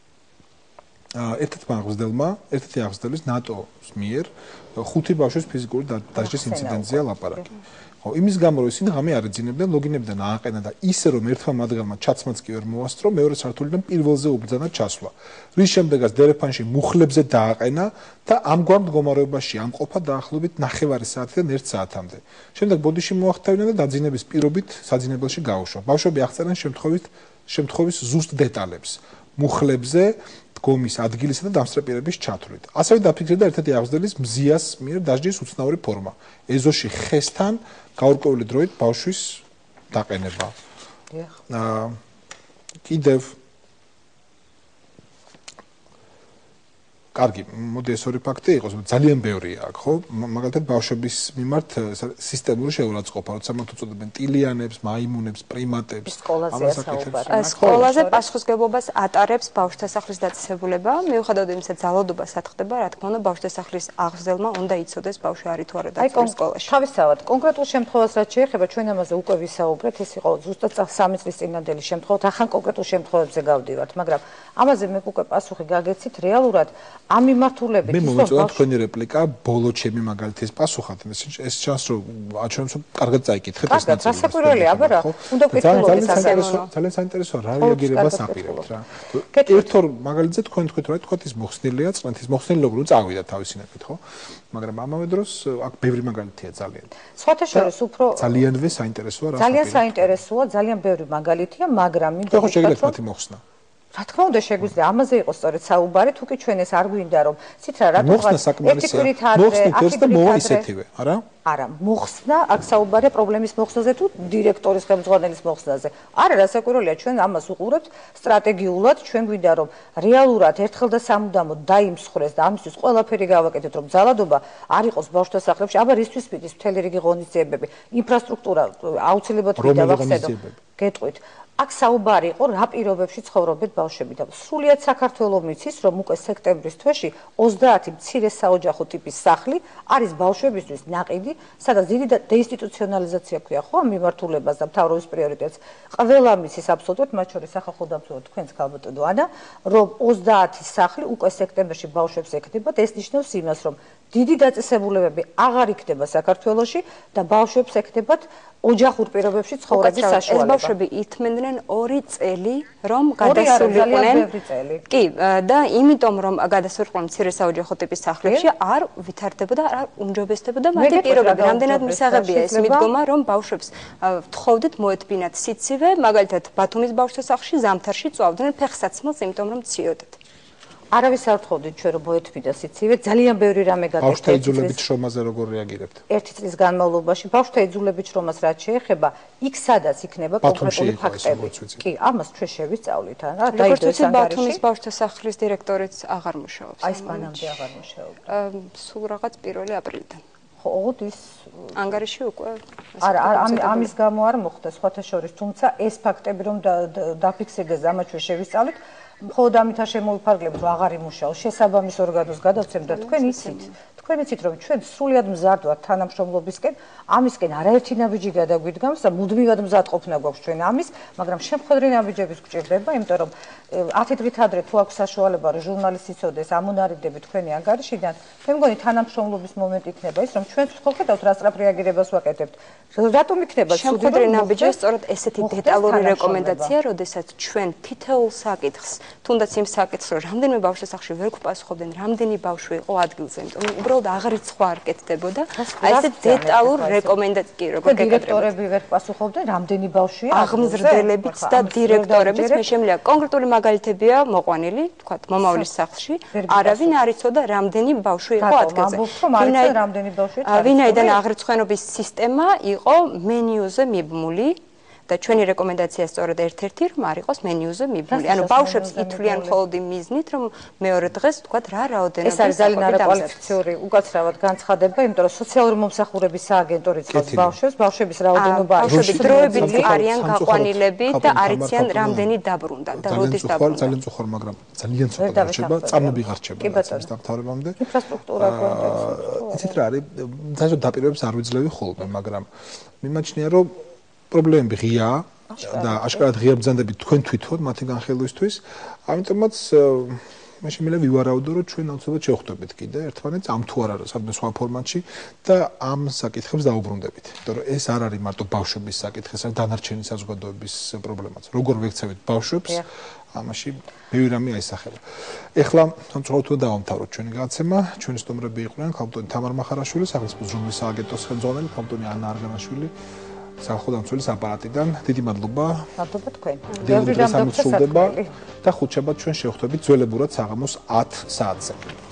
ერთ-ერთი აღზრდელის ნატოს მიერ 5 ბავშვის ფიზიკური დასჯის ინციდენტზეა ლაპარაკი. ხო, იმის გამო რომ ისინი ღამე არ ეძინებდნენ, ლოგინებდნენ ააყენა და ისე რომ ერთმა მათგანმა ჩაცმაც კი ვერ მოასწრო, მეორე სართულიდან პირველზე უბრძანა ჩასვლა. რის შემდეგაც დერეფანში მუხლებზე დააყენა და ამგვარ მდგომარეობაში ამყოფა დაახლოებით 9 საათიდან 1 საათამდე. შემდეგ ბოდიში მოახტავდნენ და დაძინების პირობით საძინებელში გაუშვა. ბავშვები აღწერენ შემთხვევის ზუსტ დეტალებს მუხლებზე, დგომის ადგილისა და დამსწრეპირების ჩათვლით. ასევე დაფიქრდა ერთ-ერთი აღზრდელის მზიას მიერ დასჯის უცნაური ფორმა. ეზოში ხესთან გაურკვეველი დროით ბავშვის დაყენება. კიდევ კარგი, მოდი ეს ორი ფაქტი იყოს, ძალიან ბევრია აქ, ხო? მაგალითად ბავშვების მიმართ სისტემური შეურაცხყოფა, როცა მათ უწოდებენ ტილიანებს, მაიმუნებს, პრიმატებს. სკოლაზე პასუხისმგებლობას ატარებს ბავშვთა სახლის დაწესებულება, მიუხედავად იმისა, ძალადობა სათხდება, რა თქმა უნდა, ბავშვთა სახლის აღზრდელმა უნდა იცოდეს ბავშვი არის თუ არა დაწესებული სკოლაში. თავისთავად, კონკრეტულ შემთხვევას რაც შეეხება, ჩვენ ამაზე უკვე ვისაუბრეთ, ეს იყო ზუსტად 3 წლის წინანდელი შემთხვევა, ახლა კონკრეტულ შემთხვევებზე გავდივართ, მაგრამ ამაზე მე უკვე პასუხი გაგეცით რეალურად ამ მიმართულებით მე მომეწონა თქვენი რეპლიკა ბოლო ჩემი მაგალითის პასუხად ეს ჩანს რომ აჩვენებს რომ კარგად წაიკითხეთ ეს ნაწილი გასაკვირველია აბა რა უნდა ვკითხულობთ ძალიან საინტერესოა რა რეაგირებას აპირებთ რა ერთო მაგალითზე თქვენ თქვით რა თქვათ ის მოხსნილია წყნეთის მოხსნილი როგორ წავიდა თავისინაკეთ ხო მაგრამ ამავე დროს აქ ბევრი მაგალითია ძალიან სხვათა შორის უფრო ძალიანვე საინტერესოა რა ძალიან საინტერესოა ძალიან ბევრი მაგალითია მაგრამ მინდა ხო შეგიძლიათ მათი მოხსნა რა თქმა უნდა შეგვიძლია ამაზე იყოს სწორედ საუბარი თუ კი ჩვენ ეს არ გვინდა რომ ცით რა მოხსნა საკმარისია მოხსნით ეს და მოვა ისეთივე არა არა მოხსნა აქ საუბარია პრობლემის მოხსნაზე თუ დირექტორის ხელმძღვანელის მოხსნაზე არა რასაკვირველია ჩვენ ამას უყურებთ სტრატეგიულად ჩვენ გვინდა რომ რეალურად ერთხელ და სამუდამოდ დაიმსხვრეს და ამისთვის ყველაფერი გავაკეთეთ რომ ძალადობა არ იყოს ბავშვთა სახლებში აბა რისთვის მიწის მთელი რიგი ღონისძიებები ინფრასტრუქტურა აუცილებლად ვიდავახსენო გეტყვით აქ საუბარი იყო რა პირობებში ცხოვრობენ ბავშვები და სრულიად საქართველოს მიცის რომ უკვე სექტემბრის თვეში 30 მცირე საოჯახო ტიპის სახლი არის ბავშვებისთვის ნაყიდი სადაც დიდი დეინსტიტუციონალიზაცია ქვია ხო ამ მიმართულებას და მთავრობის პრიორიტეტს ყველა მიცის აბსოლუტურად მათ შორის სახალხო დამცველად თქვენს ქალბატონო ანა რომ 30 სახლი უკვე სექტემბერში ბავშვებს ეკეთებათ ეს ნიშნავს იმას რომ დიდი დაწესებულებები აღარ იქნება საქართველოში და ბავშვებს ეკეთებათ ოჯახურ პირობებში ცხოვრების საშუალება. ეს ბავშვები ითმენდნენ 2 წელი, რომ გადასულიყვნენ. კი, და იმიტომ რომ გადასულიყვნენ მცირე საოჯახო ტიპის სახლებში, არ ვითარდებოდა, არ უმჯობესდებოდა მათი პირობები. რამდენად მისაღებია ეს მიდგომა, რომ ბავშვებს თხოვდით მოეთბინათ სიცივე, მაგალითად ბათუმის ბავშვთა სახლში ზამთარში წვავდნენ ფეხსაცმელს, იმიტომ რომ ციოდეთ. არავის არ თხოვდით ჩვენ რომ მოეთბიდა სიცივე, ძალიან ბევრი რამე გაკეთდა. ბავშვთა იძულებით შრომაზე როგორ რეაგირებთ? ერთი წლის განმავლობაში ბავშვთა იძულებით შრომას რაც შეეხება, იქ სადაც იქნება კონკრეტული ფაქტები. კი, ამას ჩვენ შევისწავლით, რა დაიდოს ანგარიში. ბათუმის ბავშვთა სახლის დირექტორიც აღარ მუშაობს. აი, სპანამდე აღარ მუშაობდა. სულ რაღაც 1 აპრილიდან. ხო, ოღონდ ის ანგარიში უკვე არა, ამის გამო არ მოხდა სხვათა შორის, თუმცა ეს ფაქტები რომ დაფიქსირდეს და ამას ჩვენ შევისწავლით მხოლოდ ამით არ შემოვიფარგლებთ რომ აღარ იმუშაოს შესაბამის ორგანოს გადავცემთ და თქვენ იცით რომ ჩვენ სრულიად მზარდ ვართ თანამშრომლობისკენ ამისკენ არაერთი ნაბიჯი გადაგვიდგამს და მუდმივად მზადყოფნა გვაქვს ჩვენ ამის მაგრამ შემხედრი ნაბიჯების გვჭირდება იმიტომ რომ 10 დღით ადრე თუ აქვს საშუალება რომ ჟურნალისტი იცოდეს ამონარიდები თქვენი ანგარიშიდან მე მგონი თანამშრომლობის მომენტი იქნება ის რომ ჩვენ ხო ხედავთ რა სწრაფ რეაგირებას ვაკეთებთ რატომ იქნება შემხედრი ნაბიჯი სწორედ ესეთი დეტალური რეკომენდაცია როდესაც ჩვენ თითოეულ საკითხს თუნდაც იმ საკითხს რომ რამდენიმე ბავშვთა სახლში ვერ გვპასუხობდნენ რამდენი ბავშვი იყო ადგილზე იმიტომ რომ უბრალოდ აღარც სხვა არ კეთდებოდა აი ეს დეტალურ რეკომენდაცია როგორ გეკეთებოდა დირექტორები ვერ პასუხობდნენ რამდენი ბავშვია აღმზრდელებიც და დირექტორებიც მე შემიძლია კონკრეტული მაგალითებია მოყვანილი თქვა მომავლის სახლში არავინ არ იცოდა რამდენი ბავშვი იყო ადგილზე ვინაიდან აღრიცხვენობის სისტემა იყო მენიუზე მიბმული და ჩვენი რეკომენდაცია სწორედ ერთ-ერთი რომ არ იყოს მენიუზე მიბმული. ანუ ბავშვებს ითვლიან მხოლოდ იმ მიზნით, რომ მეორე დღეს თქვა რა რაოდენობის ეს არის ძალიან არაკვალიფიციური უკაცრავად განცხადება, იმიტომ რომ სოციალური მომსახურების სააგენტოც ხავს ბავშვების რაოდენობა ბავშვები დროებით არიან გაყვანილები და არიციან რამდენი დაბრუნდა და როდის დაბრუნდა. ძალიან წუხარ, მაგრამ ძალიან ცოტა რჩება, წამები ღარჩება ეს დამთავრებამდე. ინფრასტრუქტურა გვერდებს. იცით რა არის? ძალიან დაპირებებს არ ვიძლევი ხოლმე, მაგრამ მიმაჩნია რომ პრობლემები ღია და აშკარად ღია ბრძანდებით თქვენ თვითონ მათი განხილვისთვის. ამიტომაც მე შემიძლია ვივარაუდო, რომ ჩვენ აუცილებლად შევხვდებით კიდე ერთმანეთს ამ თუ არა სადმე სხვა ფორმატში და ამ საკითხებს დაუბრუნდებით. იმიტომ რომ ეს არ არის მარტო ბავშვების საკითხი, ეს არის დანარჩენი საზოგადოების პრობლემაც. როგორ ვექცევით ბავშვებს, ამაში ბევრი რამე აისახება. ეხლა სამწუხაროდ უნდა დავამთავროთ ჩვენი გადაცემა. ჩვენი სტუმრები იყვნენ ქალბატონი თამარ მახარაშვილი, სახელმწიფო ჟურნალის სააგენტოს ხელმძღვანელი, ქალბატონი ანა არგანაშვილი სახალხო დამცველის აპარატიდან. დიდი მადლობა. მადლობა თქვენ. ბევრი რამ და ხუთშაბათ ჩვენ შევხვდებით ძველებურად საღამოს 10 საათზე.